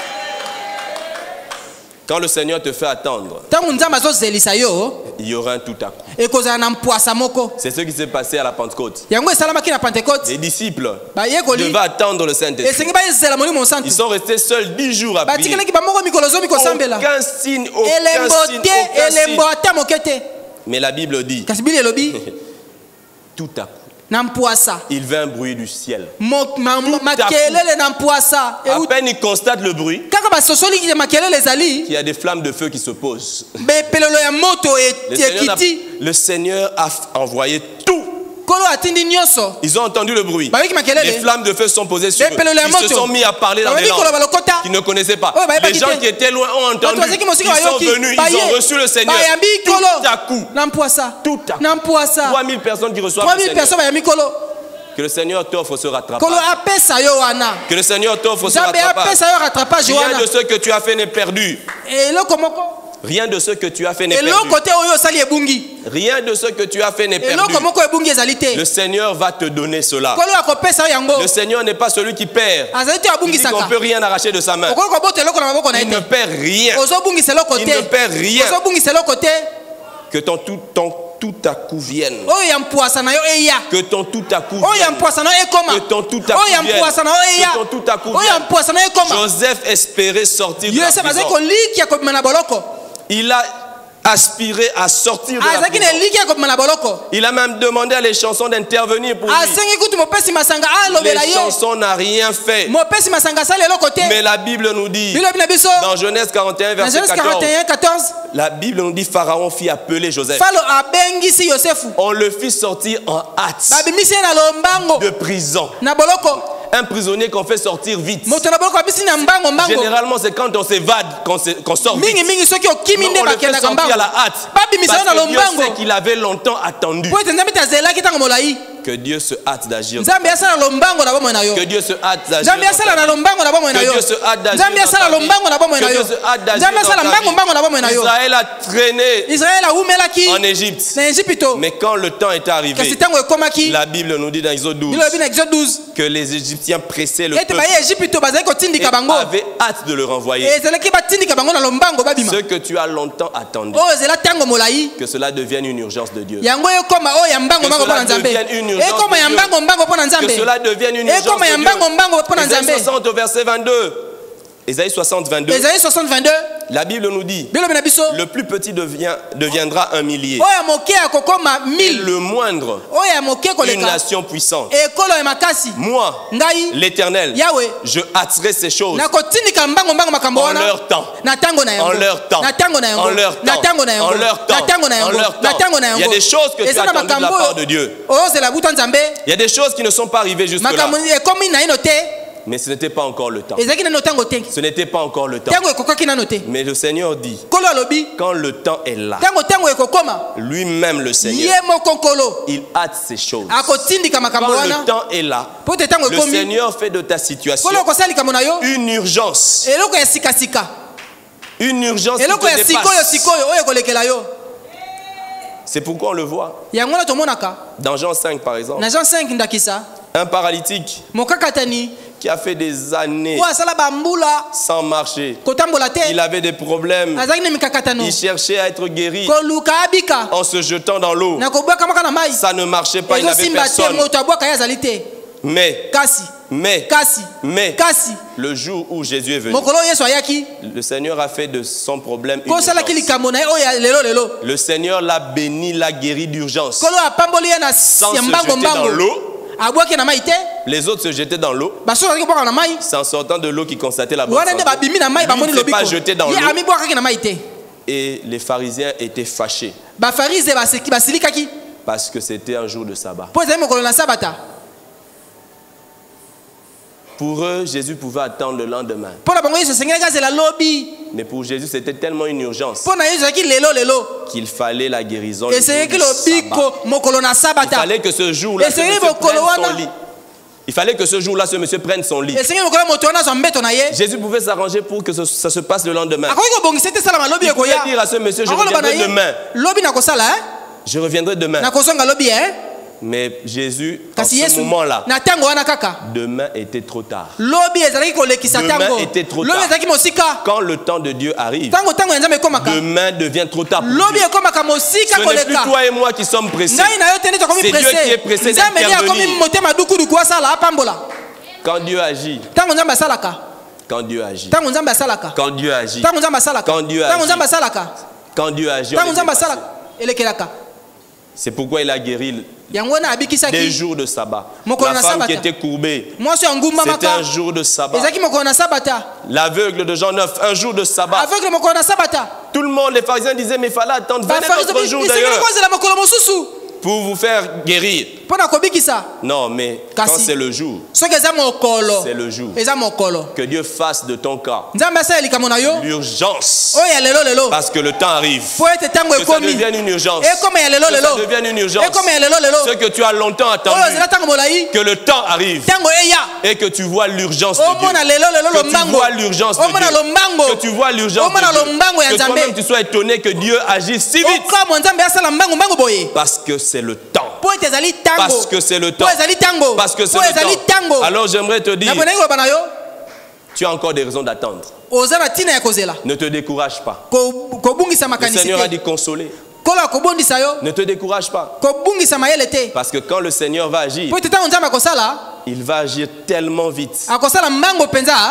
Quand le Seigneur te fait attendre, ntango nzambe azozelisa yo il y aura un tout à coup. ekozala na mpuasa moko C'est ce qui s'est passé à la Pentecôte. yango esalamaki na pentekote Les disciples bayekoli devaient attendre le Saint-Esprit. esengi bayezela molimo mosantu Ils sont restés seuls dix jours à prier. batikelaki bamoko mikolo zomi kosambela Aucun signe, aucun elembo signe, te aucun elembo signe. ata moke te Mais la Bible dit, kasi bili elobi tout à coup, na mpuasa il vint un bruit du ciel. Mo- ma- ma- makelele na mpuasa À Eut- peine il constate le bruit, kaka basosoli ya makelele ezali il y a des flammes de feu qui se posent. bepelelo ya moto Le Seigneur, n'a- ekiti le Seigneur a f- envoyé tout. kolo atindi nyonso Ils ont entendu le bruit. bayeki Les makelele flammes de feu sont posées sur eux. bepelelo ya Ils se moto sont mis à parler dans des babaki koloba langues lokota qu'ils ne connaissaient pas. Oh, bah, Les bah, gens bah, qui étaient loin ont entendu. bato bazaki Ils mosika sont bayoki venus, ils ont reçu le Seigneur. bayambi Tout kolo à coup, na mpuasa tout à coup. na mpuasa trois mille personnes qui reçoivent trois le mille Seigneur. personnes bayambi kolo Que le Seigneur t'offre ce kolo rattrapage. apesa yo wana Que le Seigneur t'offre ce nzambe rattrapage. apesa yo rattrapage Rien wana de ce que tu as fait n'est perdu. eloko moko Rien de ce que tu as fait n'est perdu. eloko te oyo osali ebungi Rien de ce que tu as fait n'est perdu. eloko moko ebungi ezali te Le Seigneur va te donner cela. kolo akopesa yo yango Le Seigneur n'est pas celui qui perd. azali te Il dit qu'on ne abungisaka peut rien arracher de sa main. okoki kobota eloko na maboko na ye Il ne te perd rien. ozobungisa eloko Il ne te perd rien. ozobungisa eloko te Que ton tout, ton tout à coup vienne. oyo ya mpuasa na yo eya Que ton tout à coup oyo ya vienne. mpuasa na yo ekoma Que ton tout à coup oyo ya vienne. mpuasa na yo eya Que ton tout à coup oyo ya vienne. mpuasa na yo ekoma Joseph espérait sortir de la yosef azali prison. kolikia kobima na boloko Il a aspirait à sortir de la prison. Il a même demandé à les chansons d'intervenir pour lui. Les chansons n'ont rien fait. Mais la Bible nous dit, dans Genèse quarante et un, verset quatorze, la Bible nous dit Pharaon fit appeler Joseph. On le fit sortir en hâte de prison. Un prisonnier qu'on fait sortir vite. Généralement, c'est quand on s'évade qu'on qu sort vite. Non, on le fait sortir à la hâte. Parce que Dieu sait qu'il avait longtemps attendu. Que Dieu se hâte d'agir. Que Dieu se hâte d'agir. Que Dieu se hâte d'agir. Que Dieu se hâte d'agir. Israël a traîné en Égypte. Mais quand le temps est arrivé, la Bible nous dit dans Exode douze que les Égyptiens pressaient le peuple et avaient hâte de le renvoyer. Ce que tu as longtemps attendu, que cela devienne une urgence de Dieu. Que cela devienne une urgence de Dieu. Que cela devienne une urgence de Dieu. Ésaïe soixante au verset vingt-deux. Ésaïe soixante, vingt-deux. La Bible nous dit, le plus petit devient, deviendra un millier. Et le moindre, une nation puissante. Moi, l'Éternel, je hâterai ces choses en leur temps. En leur temps. En leur temps. En leur temps. En leur temps. Il y a des choses que tu as attendues de la part de Dieu. Il y a des choses qui ne sont pas arrivées jusque-là. Mais ce n'était pas encore le temps. Ce n'était pas encore le temps. Mais le Seigneur dit, quand le temps est là, lui-même le Seigneur, il hâte ces choses. Quand le temps est là, le Seigneur fait de ta situation une urgence. Une urgence qui te dépasse. C'est pourquoi on le voit. Dans Jean cinq par exemple, un paralytique qui a fait des années sans marcher. Il avait des problèmes. Il cherchait à être guéri en se jetant dans l'eau. Ça ne marchait pas, il n'avait personne. Mais, mais, mais, le jour où Jésus est venu, le Seigneur a fait de son problème une urgence. Le Seigneur l'a béni, l'a guéri d'urgence. Sans se jeter dans l'eau. Les autres se jetaient dans l'eau. C'est en sortant de l'eau qu'ils constataient la bonne santé. Lui ne s'est pas jeté dans l'eau. Et les pharisiens étaient fâchés. Parce que c'était un jour de sabbat. Pour eux, Jésus pouvait attendre le lendemain. Mais pour Jésus, c'était tellement une urgence qu'il fallait la guérison. Le jour du sabbat. Il fallait que ce jour-là, ce monsieur prenne son lit. Il fallait que ce jour-là, ce monsieur prenne son lit. Jésus pouvait s'arranger pour que ça se passe le lendemain. Il pouvait dire à ce monsieur, je reviendrai demain. Je reviendrai demain. Mais Jésus, en ce moment-là, demain était trop tard. Demain était trop tard. Quand le temps de Dieu arrive, demain devient trop tard. Ce n'est plus toi et moi qui sommes pressés. C'est Dieu qui est pressé d'intervenir. Quand Dieu agit, quand Dieu agit, quand Dieu agit, quand Dieu agit, quand Dieu agit, quand Dieu agit, c'est pourquoi il a guéri des jours de sabbat. La femme qui était courbée, c'était un jour de sabbat. L'aveugle de Jean neuf, un jour de sabbat. Tout le monde, les pharisiens disaient, mais il fallait attendre vingt-quatre jours d'ailleurs pour vous faire guérir. Non, mais quand c'est le jour, c'est le jour. Que Dieu fasse de ton cas l'urgence. Parce que le temps arrive. Que ça devienne une urgence. Que ça devienne une urgence. Ce que tu as longtemps attendu. Que le temps arrive. Et que tu vois l'urgence de Dieu. Que tu vois l'urgence de Dieu. Que tu vois l'urgence de Dieu. Que toi-même tu sois étonné que Dieu agisse si vite. Parce que c'est le temps. Parce que c'est le temps. Parce que c'est le temps. Alors j'aimerais te dire, tu as encore des raisons d'attendre. Ne te décourage pas. Le Seigneur a dit consoler. Ne te décourage pas. Parce que quand le Seigneur va agir, il va agir tellement vite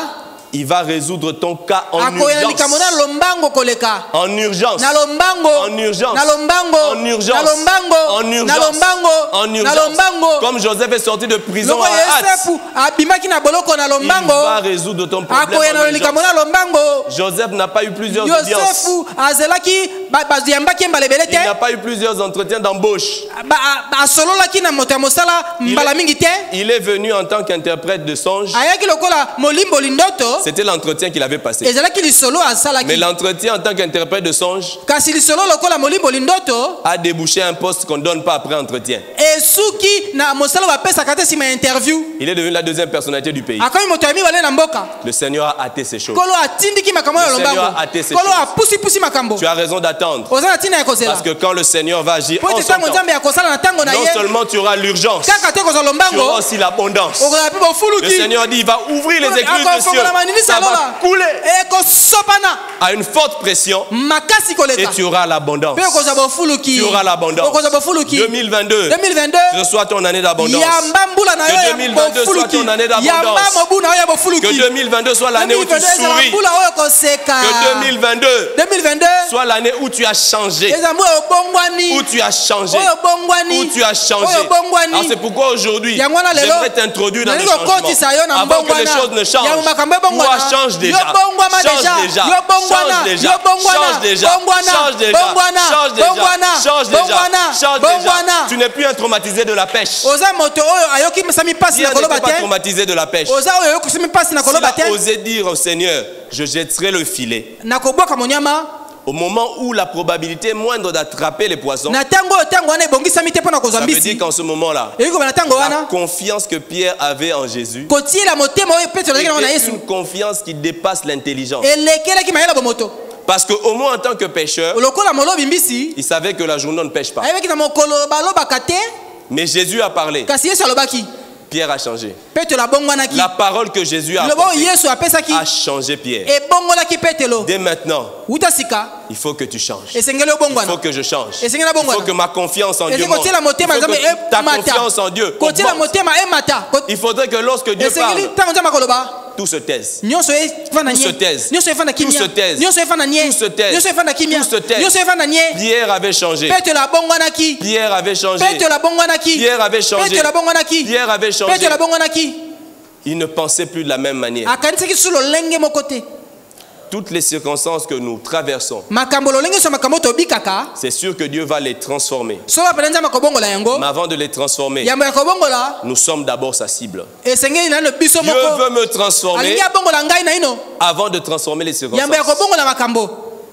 il va résoudre ton cas en akoya urgence. likambo na lombango koleka En urgence. na lombango En urgence. na lombango En urgence. na lombango En urgence. na lombango En na urgence. lombango Comme Joseph est sorti de prison loko à hâte, Yosefu abimaki na boloko na il lombango va résoudre ton problème akoya en na likambo urgence. na lombango Joseph n'a pas eu plusieurs audiences. Yosefu azelaki bazuyambaki mbala ebele Il n'a te pas eu plusieurs entretiens d'embauche. Ba- a- asololaki na moto ya mosala mbala mingi te Il est venu en tant qu'interprète de songe. ayaki lokola molimboli ndoto C'était l'entretien qu'il avait passé. ezalaki lisolo Mais asalaki l'entretien en tant qu'interprète de songe kasi lisolo lokola molimboli ndoto a débouché un poste qu'on ne donne pas après entretien. esuki na mosala bapesaka te nsima ya interview Il est devenu la deuxième personnalité du pays. akomi moto ya mibale na mboka Le Seigneur a hâté ces choses. kolo atindiki makambo ya Le lombango Seigneur a hâté ces kolo choses. apusipusi makambo Tu as raison d'attendre. oza na ntina ya kozela Parce que quand le Seigneur va agir po en ete son ntango temps, nzambe ya kosala na ntango na non ye seulement tu auras l'urgence, kaka te kozwa tu auras lombango aussi l'abondance. okozala mpe Le bofuluki Seigneur dit, il va ouvrir les écluses des cieux. akofongola manini Ça va salola couler ekosopana à une forte pression makasi et koleka tu auras l'abondance. mpe okozwa bofuluki Tu auras l'abondance. okozwa bofuluki deux mille vingt-deux, deux mille vingt-deux que ce soit ton année d'abondance. yamba mbula na Que yo ya deux mille vingt-deux soit bofuluki ton année d'abondance. yamba mobu na yo ya bofuluki Que deux mille vingt-deux soit l'année où tu deux mille vingt-deux ezala souris. mbula oyo koseka Que deux mille vingt-deux deux mille vingt-deux soit l'année où tu as changé. ezala mbula obongwani Où tu as changé. oyo obongwani Où tu as changé. oyo obongwani Alors c'est pourquoi aujourd'hui, yango wana lelo j'aimerais t'introduire dans le nalingi okotisa yo changement. na Avant que les mbongwana choses ne changent. yango makambo ebongwana Toi, change déjà. yo bongwama Change deja déjà. yo bongwana Change déjà. yo bongwana Change déjà. bongwana Change déjà. bongwana Change déjà. bongwana Change déjà. bongwana Change déjà. bongwana Tu n'es plus un traumatisé de la pêche. oza moto oyo ayoki sami pasi Pierre na koloba n'était pas te traumatisé de la pêche. oza oyo ayoki sami pasi na S'il koloba te a osé dire au Seigneur, je jetterai le filet. nakobwaka monyama Au moment où la probabilité est moindre d'attraper les poissons, na ntango oyo ntango wana ebongisami te mpo na kozwa ça veut dire mbisi qu'en ce moment-là, eyoki koba na ntango la wana confiance que Pierre avait en Jésus kotiela motema oyo petro azalaki nango na était yesu une confiance qui dépasse l'intelligence. elekelaki mayela bomoto Parce qu'au moins en tant que pêcheur, lokola molobi mbisi il savait que la journée ne pêche pas. ayebaki na mokolo balobaka te Mais Jésus a parlé. kasi yesu alobaki Pierre a changé. petelo abongwanaki La parole que Jésus a lobo oyo apportée yesu apesaki a changé Pierre. ebongolaki petelo Dès maintenant, wuta sika il faut que tu changes. esengeli Il faut obongwana que je change. esengeli Il faut abongwana que ma confiance en Dieu esi monte. kotiela Il motema faut nzambe que ta emata confiance en Dieu kotiela augmente. motema emata Ko- Il faudrait que lorsque Dieu esengeli parle, ntango nzambe akoloba tout se taise. nyonso efanda Tout nye se taise. nyonso efanda Tout kimia se taise. nyonso efanda nye Tout se taise. nyonso efanda kimia Tout se taise. nyonso efanda nye Pierre avait changé. petelo abongwanaki Pierre avait changé. petelo abongwanaki Pierre avait changé. petelo abongwanaki Pierre avait changé. petelo abongwanaki Il ne pensait plus de la même manière. akanisaki su lolenge moko te Toutes les circonstances que nous traversons, makambo lolenge so makambo tobikaka c'est sûr que Dieu va les transformer. so bapela nzambe akobongola yango Mais avant de les transformer, yambo ya kobongola nous sommes d'abord sa cible. esengeli nano biso Dieu moko veut me transformer alingi abongola ngai na ino avant de transformer les yambo ya circonstances. kobongola makambo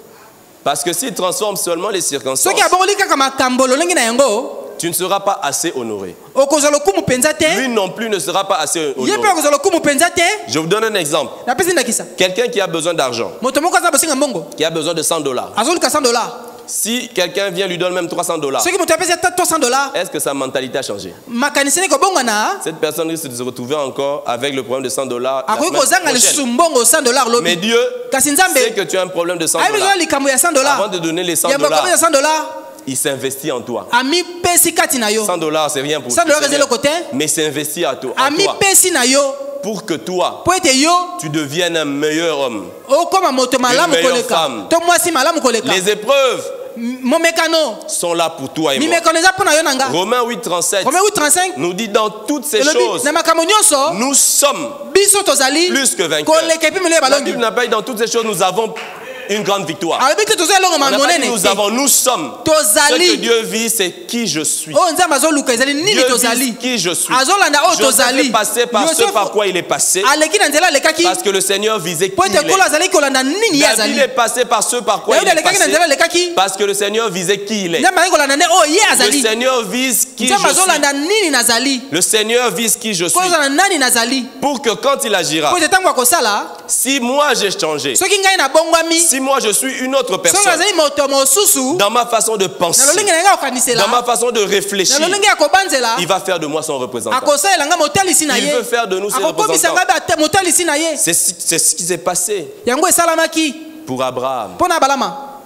Parce que s'il transforme seulement les circonstances, soki abongoli kaka makambo lolenge na yango tu ne seras pas assez honoré. okozwa lokumu mpenza te Lui non plus ne sera pas assez ye mpe honoré. okozwa lokumu mpenza te Je vous donne un exemple. napesi ndakisa Quelqu'un qui a besoin d'argent, moto moko aza bosinga mbongo qui a besoin de cent dollars. azoluka cent dollars Si quelqu'un vient lui donne même trois cents dollars, soki moto apesi ata trois cents dollars est-ce que sa mentalité a changé? makanisi nini kobongwana Cette personne risque de se retrouver encore avec le problème de cent dollars la akoki semaine kozanga lisusu prochaine. mbongo cent dollars Mais lobi Dieu kasi nzambe sait que tu as un problème de cent ayebi dollars. kozala likambo ya cent dollars Avant de donner les cent yambo dollars, akomi ya cent dollars il s'investit en toi. amipesi kati na yo cent dollars, c'est rien pour cent dollars le ezali Seigneur. eloko te Mais s'investit à toi, en toi amipesi na yo pour que toi, mpo ete yo tu deviennes un meilleur homme. okoma moto malamu meilleure koleka femme. to mwasi malamu koleka Les épreuves momekano sont là pour toi et moi. mimekano eza mpo na yo na nga Romains huit, trente-sept romain huit trente-cinq nous dit dans toutes ces elobi choses, na makambo nyonso nous sommes biso tozali plus que vainqueurs. koleka epi milio ya La balongi Bible n'a pas dit dans toutes ces choses, nous avons une grande victoire. alobi te toza elongo On n'a pas dit monene nous te avons, nous sommes. Ce que tozali Dieu vit, c'est qui je suis. oyo nzambe azoluka ezali nini Dieu tozali vit qui je suis. azolanda oyo Joseph est tozali passé par ce par quoi il est passé, aleki na nzela alekaki parce que le Seigneur visait qui po il ete kolo est. azali kolanda nini ye David azali est passé par ce par quoi il dawidi est alekaki na passé, nzela alekaki parce que le Seigneur visait qui il est. nzambe azali kolanda nde oyo ye Le azali Seigneur vise qui je nzambe suis. azolanda nini nazali Le Seigneur vise qui je suis. po ozala nani nazali Pour que quand il agira, po ete ntango akosala si moi j'ai changé, soki ngai nabongwami si moi je suis une autre soki personne, azali moto mosusu dans ma façon de na penser, lolenge na ngai okanisela dans ma façon de na réfléchir, lolenge ya kobanzela il va faire de moi son représentant. akosalela ngai motalisi na Il ye veut faire de nous ses akokomisa représentants. ngai ate- motalisi na ye C'est ce c'est ce qui s'est passé yango esalamaki pour Abraham. mpo na balama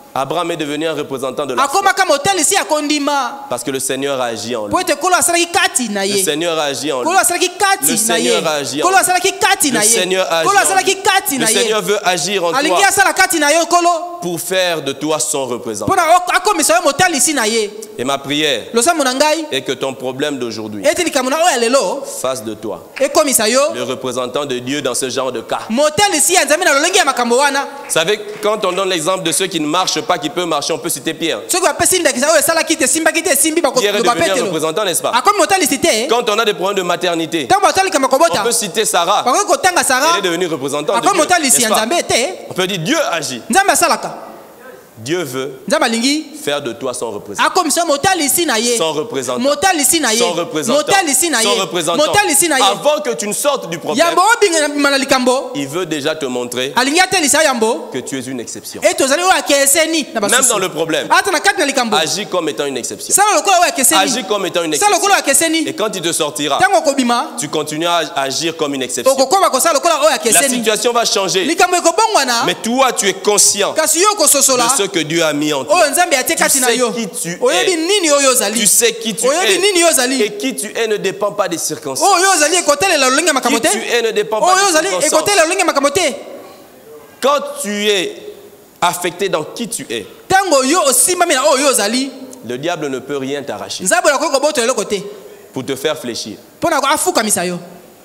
Abraham est devenu un représentant de la foi. akomaka motalisi ya kondima Parce que le Seigneur a agi en lui. po ete kolo asalaki kati na Le ye Seigneur a agi en lui. kolo asalaki Le kati na ye Seigneur a agi en kolo lui. asalaki kati na Le ye Seigneur a agi kolo en asalaki lui. kati Le na ye Seigneur veut agir en alingi toi asala kati na yo kolo pour faire de toi son représentant. mpona akomisa yo motalisi na ye Et ma prière losambo na ngai est que ton problème d'aujourd'hui ete likambo na oyo ya lelo fasse de toi ekomisa yo le représentant de Dieu dans ce genre de cas. motalisi ya nzambe na lolenge ya makambo wana. Vous savez, quand on donne l'exemple de ceux qui ne marchent pas, qui peuvent marcher, on peut citer Pierre. soki bapesi ndakisa oyo esalaki te esimbaki te esimbi Pierre est devenu un bakopetelo représentant, n'est-ce pas? akomi motalisi te Quand on a des problèmes de maternité, ntango batala likambo on kobota peut citer Sarah. bakoki kotanga Elle sara est devenue représentante de akomi Dieu, motalisi n'est-ce ya pas? nzambe te On peut dire Dieu agit. nzambe asalaka Dieu veut nzambe alingi faire de toi son représentant. akomisa motalisi na ye Son représentant. motalisi na ye Son représentant. motalisi na ye Son représentant. motalisi na ye Avant que tu ne sortes du problème, yambo obingana likambo il veut déjà te montrer alingi atelisa yambo que tu es une exception. ete ozali oyo akeseni na Même basusu dans le problème, ata na kati na likambo agis comme étant une exception. sala lokola oyo akeseni Agis comme étant une sala lokola oyo exception. akeseni Et quand il te sortira, ntango okobima tu continueras à agir comme une exception. okokoma kosala lokola oyo La akeseni situation va changer. likambo ekobongwana Mais toi, tu es conscient kasi yo de kososola ce que Dieu a mis en toi. oyo nzambe atie Tu kati na sais yo qui tu oyebi es. nini oyo Tu ozali sais qui tu oyebi nini es. yo ozali Et qui tu es ne dépend pas des circonstances. oyo ozali ekotelela lolenge ya makambo Qui te tu es ne dépend pas oyo des ozali circonstances. ekotelela lolenge ya makambo te Quand tu es affecté dans qui tu es, ntango yo osimbami na oyo ozali le diable ne peut rien t'arracher nzambe akoki kobotola eloko te pour te faire fléchir. mpo na afukamisa yo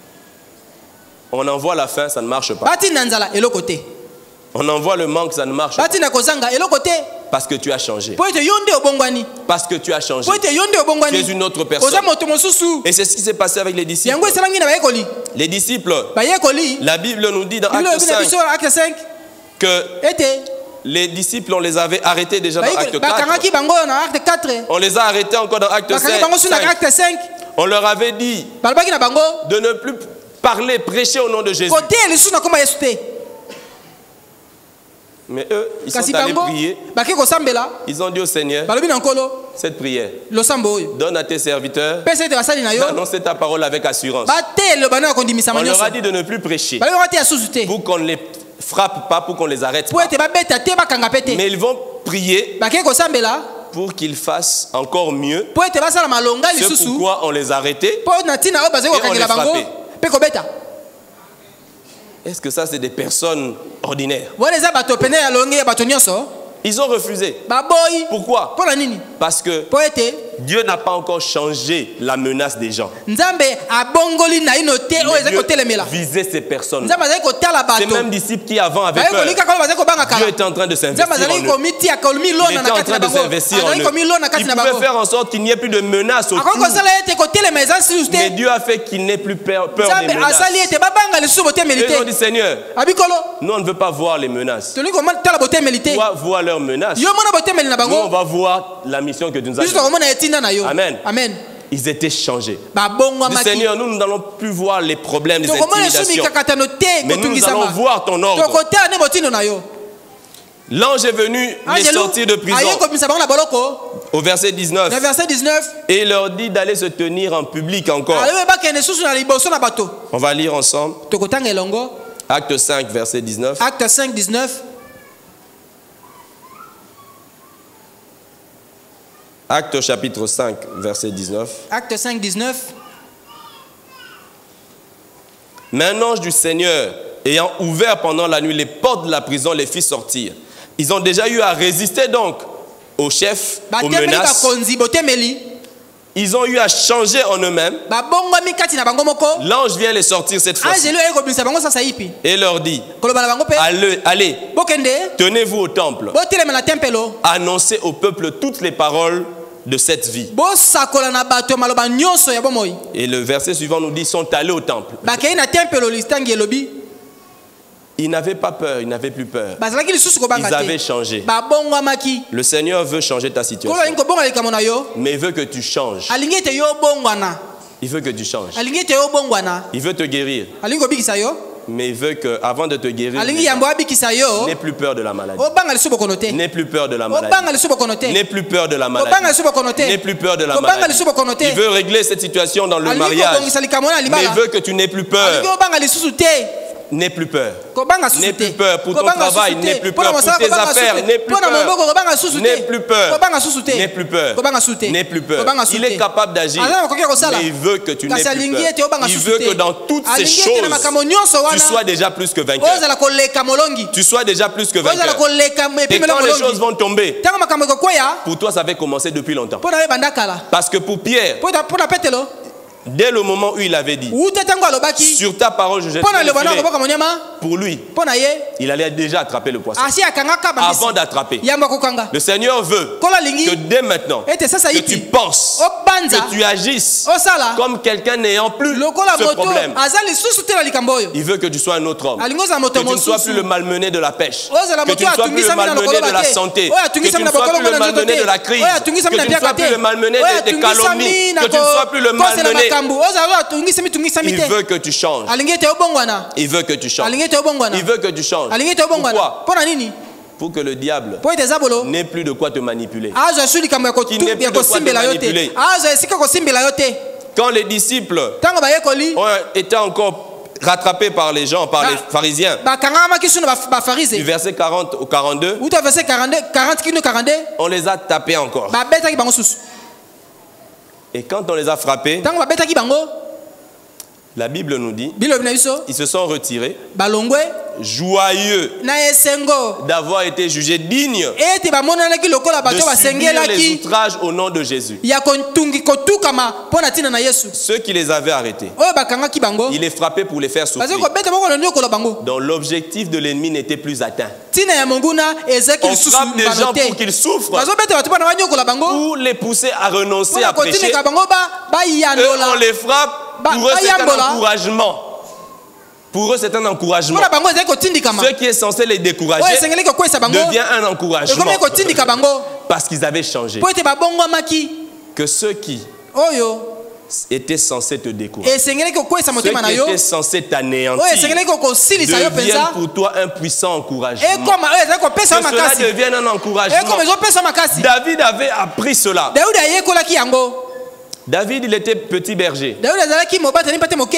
On envoie la faim, ça ne marche pas. batinda nzala eloko te On envoie le manque, ça ne marche pas. batinda kozanga eloko te Parce que tu as changé. mpo ete yo nde obongwani Parce que tu as changé. mpo ete yo nde Tu es obongwani une autre personne. oza moto mosusu Et c'est ce qui s'est passé avec les disciples. yango esalangi na bayekoli Les disciples, bayekoli la Bible nous dit dans biblia Acte elobi na biso cinq na acte cinq que ete les disciples, on les avait arrêtés déjà dans bayekoli Acte quatre. bakangaki bango na acte quatre On les a arrêtés encore dans Acte bakangaki bango su na cinq. acte cinq On leur avait dit balobaki na bango de ne plus parler, prêcher au nom de Jésus. koteya lisusu na komba yesu te Mais eux, ils kasi sont allés bango prier. baki kosambela Ils ont dit au Seigneur, balobi na nkolo cette prière, losambo oyo donne à tes serviteurs pesa ete basali na yo d'annoncer ta parole avec assurance. bateya liloba na ya kondimisama On leur nyonso a dit de ne plus prêcher balobi bateya susu te pour qu'on ne les frappe pas, pour qu'on les arrête mpo pas. ete babeta te bakanga pe te Mais ils vont prier baki kosambela pour qu'ils fassent encore mieux mpo ete basala malonga ce lisusu pourquoi on les a arrêtés. mpo na ntina oyo bazali Et on kokangela les bango frappait. mpe kobeta Est-ce que ça, c'est des personnes ordinaires? wana eza bato pene ya longe ya bato nyonso Ils ont refusé. baboyi Pourquoi? mpo na nini Parce que mpo ete Dieu n'a pas encore changé la menace des gens. nzambe abongoli naino te oyo Mais ezali Dieu kotelemela visait ces personnes. nzambe azali kotala Ces bato mêmes disciples qui avant avaient bazali peur, kolika kolo bazali kobanga Dieu kala était en train de nzambe s'investir azali en eux. komitia Il kolomilona était na en kati train na de bango s'investir en azali eux. komilona na kati Il na pouvait bango faire en sorte qu'il n'y ait plus de menaces autour. akoki kosala ete kotelema eza lisusu Mais te Dieu a fait qu'il n'ait plus peur, peur des nzambe asali menaces. ete babanga lisusu botemeli Et ils ont dit, te Seigneur, abikolo nous on ne veut pas voir les menaces. tolingi komona botemeli te Toi, voir leurs menaces. yo mona botemeli na Nous, on bango va voir la mission que tu nous as biso donnée. tokomona etinda na yo Amen. amen Ils étaient changés. Du babongwamaki Seigneur, nous n'allons plus voir les problèmes, les tokomona esu intimidations. mikakatano te Mais nous, nous allons kotungisama voir ton ordre. tokotala nde botindo na yo L'ange est venu les angelu sortir de prison. aye komisa bango na boloko Au verset dix-neuf. na verset dix-neuf Et il leur dit d'aller se tenir en public encore. alobi bakende susu na liboso na bato On va lire ensemble. tokotanga elongo Acte cinq, verset dix-neuf. acte cinq dix-neuf Acte chapitre cinq, verset dix-neuf. acte cinq dix-neuf Mais un ange du Seigneur, ayant ouvert pendant la nuit les portes de la prison, les fit sortir. Ils ont déjà eu à résister donc aux chefs, aux batemeli menaces. bakonzi botemeli Ils ont eu à changer en eux-mêmes. babongwami kati na bango moko L'ange vient les sortir cette fois-ci angelu aye kobimisa bango sasa ipi et leur dit, koloba na bango mpe allez, allez, bokende tenez-vous au temple, botelema na tempelo annoncez au peuple toutes les paroles de cette vie. bosakola na bato maloba nyonso ya bomoi Et le verset suivant nous dit, ils sont allés au temple. bakei na tempelo listangi elobi Ils n'avaient pas peur, ils n'avaient plus peur. bazalaki lisusu kobanga Ils avaient te changé. babongwamaki Le Seigneur veut changer ta kolo situation, alingi kobonga likambo na yo mais il veut que tu changes. alingi ete yo obongwana Il veut que tu changes. alingi ete yo obongwana Il veut te guérir, alingi kobikisa yo mais il veut que, avant de te guérir, alingi yambo abikisa yo n'aie plus peur de la maladie. obanga lisusu bokono te N'aie plus peur de la maladie. obanga lisusu bokono te N'aie plus peur de la obanga maladie. lisusu bokono te N'aie plus peur de la obanga maladie. lisusu bokono te Il veut régler cette situation dans le alingi mariage, kobongisa likambo na mais il libala veut que tu n'aies plus alingi peur. obanga lisusu te n'aie plus peur. Kobanga susu N'aie te. plus peur pour ton Kobanga travail, susu te. n'aie plus Pona peur pour mosala, tes kobanga affaires, susu te. n'aie plus Pona moboko, peur. kobanga susu te. N'aie plus peur. Kobanga susu te. N'aie plus peur. Kobanga susu te. N'aie plus peur. Kobanga susu Il te. est capable d'agir. Aza na koki kosala. Mais il veut que tu n'aies Kasi plus alingi ete peur. obanga Il susu veut te. que dans toutes ces Alingi ete na makambo choses, nyonso tu wana, sois déjà plus que vainqueur. ozala koleka molongi. Tu sois déjà plus que Ozala vainqueur. koleka Et epemela quand les molongi. choses vont tomber, Tango makambo ekokwea, pour toi, ça avait commencé depuis longtemps. pona ye banda kala. Parce que pour Pierre, Pona pona Petelo, dès le moment où il avait dit, ute tango alobaki. sur ta parole, je jette Pona le le bana filet, kobaka monyama, pour lui, pona ye, il allait déjà attraper le poisson. asi akangaka bambisi. Avant d'attraper. Yamba kokanga. Le Seigneur veut Kola lingi. que dès maintenant, Ete sasa que iti. tu penses, Obanza. que tu agisses Osala. comme quelqu'un n'ayant plus Lokola ce moto. problème. Azali susu te la likambo oyo. Il veut que tu sois un autre homme. Alingo za moto Que tu ne sois mosusu. plus le malmené de la pêche. Ozala Que moto tu ne sois plus atungisa le mina malmené lokolo de la bate. santé. Oya Que tu ne atungisa mina sois bokolo plus le mwana malmené nzoto de la te. crise. Oya Que atungisa tu mina ne sois biaka plus te. le malmené Oya des des atungisa calomnies. mina Que tu ne ko- sois plus le kosela malmené. makambo. Ozala atungisa mi tungisa mi Il te. veut que tu changes. Alingi ete obongwana. Il veut que tu changes. Alingi ete obongwana. Il veut que tu changes. Alingi ete obongwana. Pourquoi? Pona nini? Pour que le diable Po ete zabolo. n'ait plus de quoi te manipuler. Azo su likambo ya Qui n'est kotu plus ya de quoi te kosimbela yo te. manipuler. Azo esika kosimbela yo te. Quand les disciples Tango bayekoli. ont été encore rattrapés par les gens, par Ba- les pharisiens, bakangamaki su na ba- du bafarise. verset quarante au quarante-deux, Uta verset quarante, quarante kino quarante. on les a tapés encore. Babetaki bango susu. Et quand on les a frappés, Tango babetaki bango. la Bible nous dit, Bilo bina biso. ils se sont retirés, Balongwe. joyeux Na esengo. d'avoir été jugés dignes Ete bamonanaki lokola de bato subir les basengelaki. outrages au nom de Jésus. Ya kontungi kotukama pona tina na Yesu. Ceux qui les avaient arrêtés, Oyo bakangaki bango. il les frappait pour les faire Bazali souffrir. kobeta bango na nyokola bango. Donc l'objectif de l'ennemi n'était plus atteint. Tina ya monguna ezaki On lisusu frappe des gens banote. pour qu'ils souffrent, Bazobeta bato bana banyokola bango. pour les pousser à renoncer Pona à prêcher. kotineka bango ba ba Eux, on yandola. les frappe, Ba- pour eux c'est un bayambola. encouragement. Pour eux c'est un encouragement. Pona bango ezali kotindikama. Ce qui est censé les Oyo décourager esengeli kokwesa bango. devient un encouragement. Ekomi kotindika bango. Parce qu'ils avaient changé. Po ete babongwamaki. Que ceux qui Oyo étaient censés te décourager, esengeli kokwesa ceux motema na qui yo. étaient censés Oyo t'anéantir, esengeli kokosilisa yo deviennent penza. pour toi un puissant encouragement. Ekoma oyo ezali kopesa yo Que cela makasi. devienne un encouragement. Ekoma ezopesa yo makasi. David avait appris cela. Daudi ayekolaki yango. David, il était petit berger. Daudi azalaki mobatani mpate moke.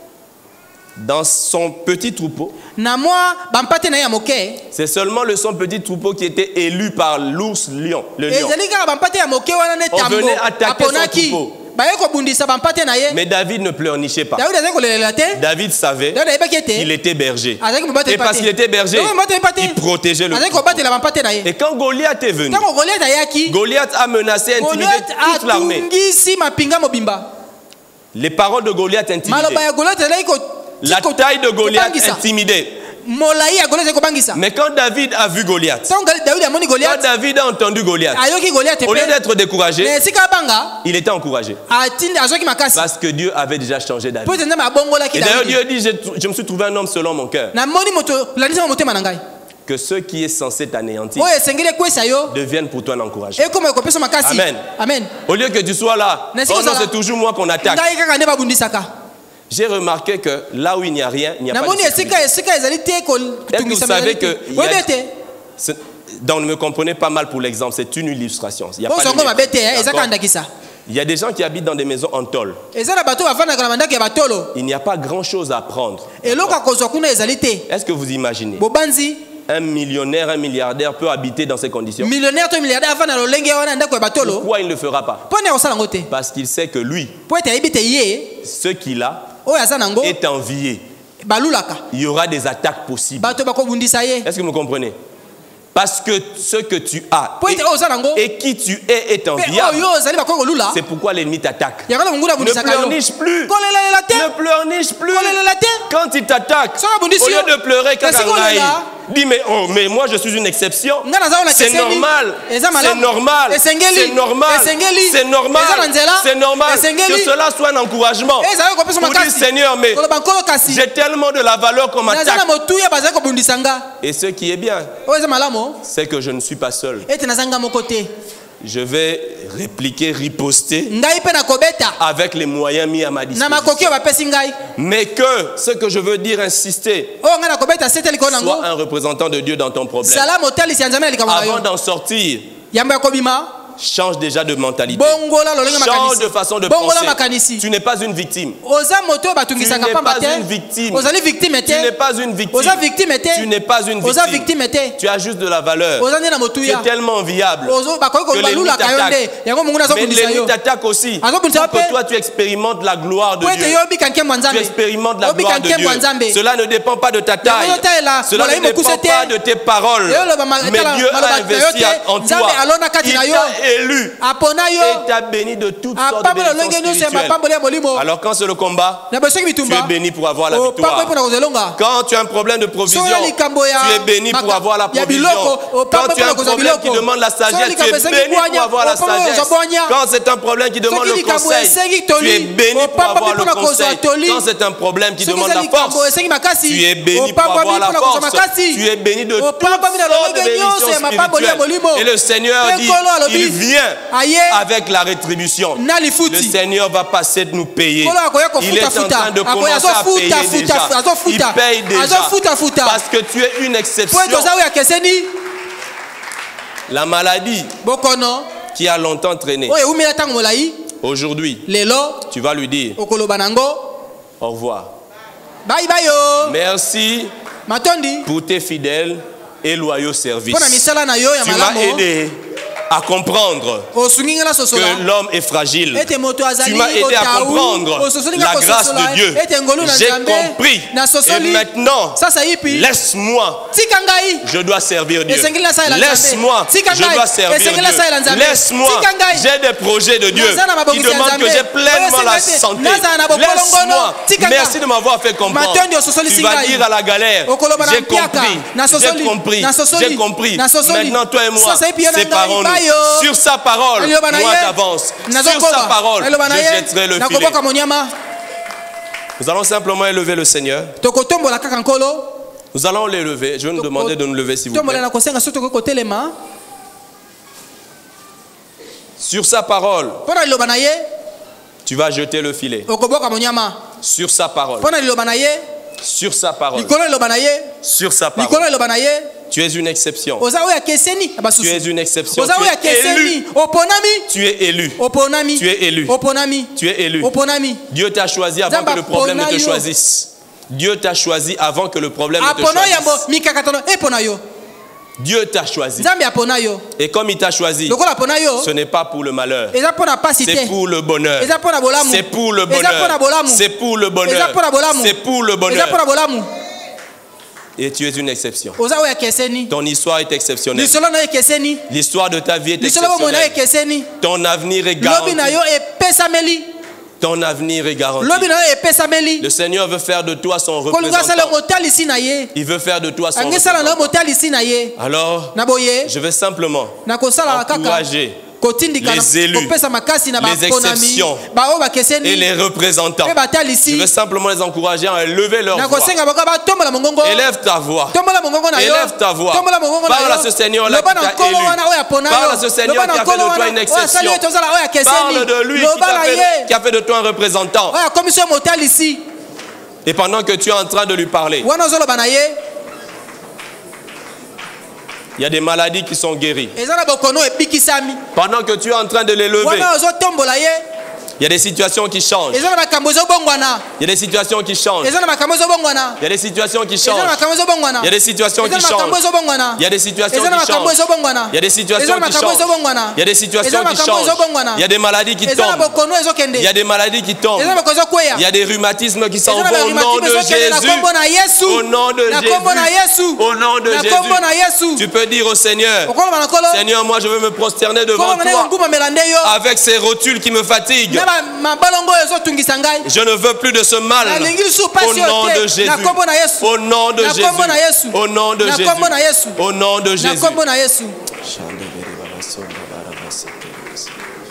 Dans son petit troupeau, Na mwa bampate na ye ya moke. c'est seulement le son petit troupeau qui était élu par l'ours lion, le lion. Ezali kaka bampate ya moke wana nde On tambo venait attaquer son aponaki. troupeau. Baye kobundisa bampate na ye. Mais David ne pleurnichait pas. Daudi azali kolelela te. David savait Daudi ayebaki ete. qu'il était berger. Azali kobatela Et parce qu'il pate. était berger, Donc, bampate pate. il protégeait le Azali troupeau. kobatela bampate na ye. Et quand Goliath est venu, Tango Goliath ayaki. Goliath a menacé, intimidé Goliath toute l'armée. atungisi mapinga mobimba. Les paroles de Goliath intimidaient. Maloba ya Goliath ezali ko. La taille de Goliath kobangisa. intimidait. Molai ya Goliath ezali kobangisa. Mais quand David a vu Goliath, Tango Daudi amoni quand Goliath. David a entendu Goliath, Ayoki Goliath au lieu pe. d'être découragé, Mais sika banga. il était encouragé. Atindi azoki makasi. Parce que Dieu avait déjà changé David. Po ete nzambe abongolaki Et d'ailleurs, Daudi. Dieu dit, je, je me suis trouvé un homme selon mon cœur. Namoni moto landisa motema na ngai. Que ceux qui est censé t'anéantir Oyo esengeli ekwesa yo. deviennent pour toi un encouragement. Ekoma ekopesa makasi. Amen. Amen. Au lieu que tu sois là, Mais si oh vous non, allez- c'est toujours moi qu'on attaque. Ngai kaka nde babundisaka. J'ai remarqué que là où il n'y a rien, il n'y a pas de Namoni sécurité. esika esika ezali te ko Est-ce que vous tungisa savez mazali que te. il y a- Oyebi ete. Ce- Donc, ne me comprenez pas mal pour l'exemple, c'est une illustration. Il y a pas de Bonso ngo lettre. mabe te eza D'accord? kandakisa. Il y a des gens qui habitent dans des maisons en tôle. Eza na bato bavandaka na bandako ya batolo. Il n'y a pas grand-chose à prendre. Eloko akozwa kuna ezali te. Est-ce que vous imaginez Bobanzi un millionnaire, un milliardaire peut habiter dans ces conditions? millionnaire to milliardaire avanda na lolenge wana ndako ya batolo. Pourquoi il ne le fera pas? Pone kosala ngo te. Parce qu'il sait que lui, Po ete ayebi te ye ce qu'il a, oyo aza nango est envié. balulaka. Il y aura des attaques possibles. Bato bakobundisa ye. Est-ce que vous me comprenez? Parce que ce que tu as Po ete oyo oza nango. et, et qui tu es est Pe enviable. oyo ozali bakoki kolula. C'est pourquoi l'ennemi t'attaque. Yango na monguna Ne abundisaka yo. pleurniche plus. Kolelelela te. Ne pleurniche plus. Kolelelela te. Quand il t'attaque, Soki abundisi au lieu yo. de pleurer, Kasi Kakangaï, kolela. dis mais, oh, mais moi je suis une exception. Nga naza wana C'est keseni. normal. Eza C'est malamu. normal. Esengeli. C'est normal. Esengeli. C'est normal. Eza na nzela. C'est normal. Esengeli. Que cela soit un encouragement. Eza yo kopesa Pour dire makasi. Seigneur, mais Koloba nkolo kasi. j'ai tellement de la valeur qu'on Naza na m'attaque. motuya bazali kobundisa nga. Et ce qui est bien, Oyo eza malamu. c'est que je ne suis pas seul. Ete naza nga moko te. Je vais répliquer, riposter Ngai pe nakobeta. avec les moyens mis à ma Na disposition. makoki oyo bapesi ngai. Mais que ce que je veux dire, insister, Oyo ngai nakobeta seteli ko nango. sois un représentant de Dieu dans ton problème. Sala motalisi ya nzambe na likambo na Avant yo. d'en sortir, Yambo ya kobima. Change déjà de mentalité. bongola lolenge Change makanisi de façon de bongola penser. makanisi Tu n'es pas une victime. oza moto Tu batungisaka n'es pamba pas te une victime. ozali victime Tu n'es te pas une victime. oza victime te Tu n'es pas une oza victime. victime te Tu as juste de la valeur. oza nde na Tu es motuya tellement enviable ozo bakoki que l'ennemi kobalulaka yo nde t'attaque. yango mungu Mais nazobundisa l'ennemi yo t'attaque aussi pour Azobundisa que pe. toi tu expérimentes la gloire de po ete Dieu. yo obika nkembo ya Tu nzambe expérimentes la obika gloire de nkembo ya nzambe Dieu. Cela ne dépend pas de ta taille. Yango tala, Cela molai ne dépend mokuse te. pas de tes paroles. Yo loba ma- Mais tala, Dieu maloba a na yo investi te. en Nzambe toi. alona kati Il na yo. t'a élu. apona Et yo t'a béni de toutes sortes de apambola lolenge bénédictions nyonso ya spirituelles. mapamboli ya molimo Alors quand c'est le combat, na bosoki tu es bitumba béni pour avoir la opambo victoire. mpo na kozelonga Quand tu as un problème de provision, Soki likambo ya tu es béni pour maka- avoir la ya provision. biloko, opambo Quand tu as un mpo na kozwa problème qui biloko. demande la Soki sagesse, tu likambo es esengi béni pour bwanya, avoir la opambo sagesse. kozwa bwanya. Quand c'est un problème qui demande Soki le likambo conseil, esengi tu toli, es béni pour opambo avoir le mpo na kozwa conseil. toli. Quand c'est un problème qui Soki demande eza la likambo force, esengi makasi tu es béni pour opambo avoir la mpo na kozwa force. makasi Tu es béni de toutes opambo mpo na sortes de lolenge nyonso bénédictions ya mapamboli ya molimo spirituelles. Et le Seigneur Mpe dit, Nkolo alobi, il vient aye avec la rétribution. na Le lifuti Seigneur va passer de nous payer. Nkolo akoya Il est en kofutafuta train de akoya commencer à payer azofuta déjà. futa Il azofuta paye déjà. azofutafuta Parce que tu es une exception. po ete oza oyo akeseni La maladie bokono qui a longtemps traîné, oyo eumela ntango molai aujourd'hui, lelo tu vas lui dire okoloba nango au revoir. bai bai yo Merci matondi pour tes fidèles et loyaux services. mpo na misala na yo ya Tu m'as malamu aidé à comprendre osungi nga na sosola que l'homme est fragile. ete moto azali Tu m'as aidé à comprendre ososoli nga la grâce kososola de Dieu. ete ngolu na J'ai nzambe compris. na Et sosoli maintenant, sasa ipi laisse-moi. tika ngai Je dois servir Dieu. esengeli nasalela nzambe Laisse-moi. tika Je ngai dois servir esengeli nasalela Dieu. nzambe Laisse-moi. tika ngai J'ai des projets de Dieu Naza na qui mabongisi ya demandent que Nzambe. j'ai pleinement Oyo la esengeli santé. naza na bokolongono. Laisse-moi. Tika nga. Merci de m'avoir fait comprendre. Matondi ososoli Tu vas singai. dire à la galère, Okoloba na j'ai mpiaka. compris. Na sosoli. J'ai compris. Na sosoli. J'ai compris. Na sosoli. Maintenant, toi et moi, Sasa ipi yo na ngai, séparons-nous. bayo. Sur sa parole, Naloba na moi ye. j'avance. Sur Nazokoba. sa parole, Naloba na je ye. jetterai le filet. Nakoboka monyama Nous allons simplement élever le Seigneur. tokotombola kaka nkolo Nous allons l'élever. Je vais nous demander de nous lever, s'il vous tombola plaît. na kosenga so tokoki kotelema Sur sa parole, mpo na liloba na ye tu vas jeter le filet. okoboka monyama Sur sa parole. mpo na liloba na ye Sur sa parole. likolo ya liloba na ye Sur sa likolo parole. ya liloba na ye Tu es une exception. oza oyo akeseni na Tu basusu es une exception. oza Tu oyo es élu. akeseni oponami Tu es élu. oponami Tu es élu. oponami Tu es élu. oponami Dieu t'a choisi avant Nzambe que le problème ne te apona yo. choisisse. Dieu t'a choisi avant que le problème ne te apona yambo choisisse. mikakatano epona yo Dieu t'a choisi. nzambe apona yo Et comme il t'a choisi, lokola apona yo ce n'est pas pour le malheur. eza mpo na pasi C'est te pour le bonheur. eza mpo na bolamu C'est pour le eza mpo na bonheur. bolamu C'est pour le eza bonheur. mpo na bolamu C'est pour le eza mpo na bonheur. bolamu Et tu es une exception. oza oyo akeseni Ton histoire est exceptionnelle. lisolo na yo ekeseni L'histoire de ta vie est lisolo bomoi na yo exceptionnelle. ekeseni Ton avenir est lobi garanti. na yo epesameli Ton avenir est garanti. lobi na yo epesameli Le Seigneur veut faire de toi son kolinga asala représentant. motalisi na ye Il veut faire de toi son angesala na yo représentant. motalisi na ye Alors, na boye je vais simplement na kosala kaka encourager kotindika les élus, kopesa makasi na les baponami exceptions baoyo et bakeseni les représentants. mpe Je batalisi vais simplement les encourager à élever leur na voix. kosenga baka batombola mongongo Élève ta voix. tombola mongongo na yo Élève ta voix. tombola mongongo na Parle yo à ce Seigneur-là loba qui na t'a nkolo élu. wana oyo apona yo Parle à ce Seigneur loba na qui a fait nkolo de toi wana une oyo asali exception. yo tozala oyo akeseni Parle de lui qui loba t'a na fait, ye qui a fait de toi un représentant. oyo akomisi yo motalisi Et pendant que tu es en train de lui parler, wana ozoloba na ye il y a des maladies qui sont guéries. eza na bokono ebikisami Pendant que tu es en train de l'élever, wana ozotombola ye il y a des situations qui changent. eza na makambo ezobongwana Il y a des situations qui changent. eza na makambo ezobongwana Il y a des situations qui eza na changent. makambo ezobongwana Il y a des situations eza qui na makambo changent. ezobongwana Il y a des situations eza na qui makambo changent. ezobongwana Il y a des situations eza na qui makambo changent. ezobongwana Il y a des eza situations na qui makambo changent. ezobongwana Il y a des maladies qui eza na tombent. bokono ezokende Il y a des maladies qui tombent. eza na bokono ezokweya Il y a des rhumatismes qui s'en eza na vont au nom barhumatisme de ezokende na Jésus. kombo na yesu Au nom de na kombo na Jésus. yesu Au nom de na kombo na Jésus. yesu Tu peux dire au Seigneur, okoloba na nkolo Seigneur, moi je veux me prosterner devant kombo na toi ngumamela nde yo avec ces rotules qui me fatiguent. na mabalongo oyo ezotungisa ngai Je ne veux plus de ce mal. nalingi lisusu Au pasi nom oyo de te Jésus. na kombo na yesu Au nom de na Jésus. kombo na yesu Au nom de na Jésus. kombo na yesu Au nom de na Jésus. kombo na yesu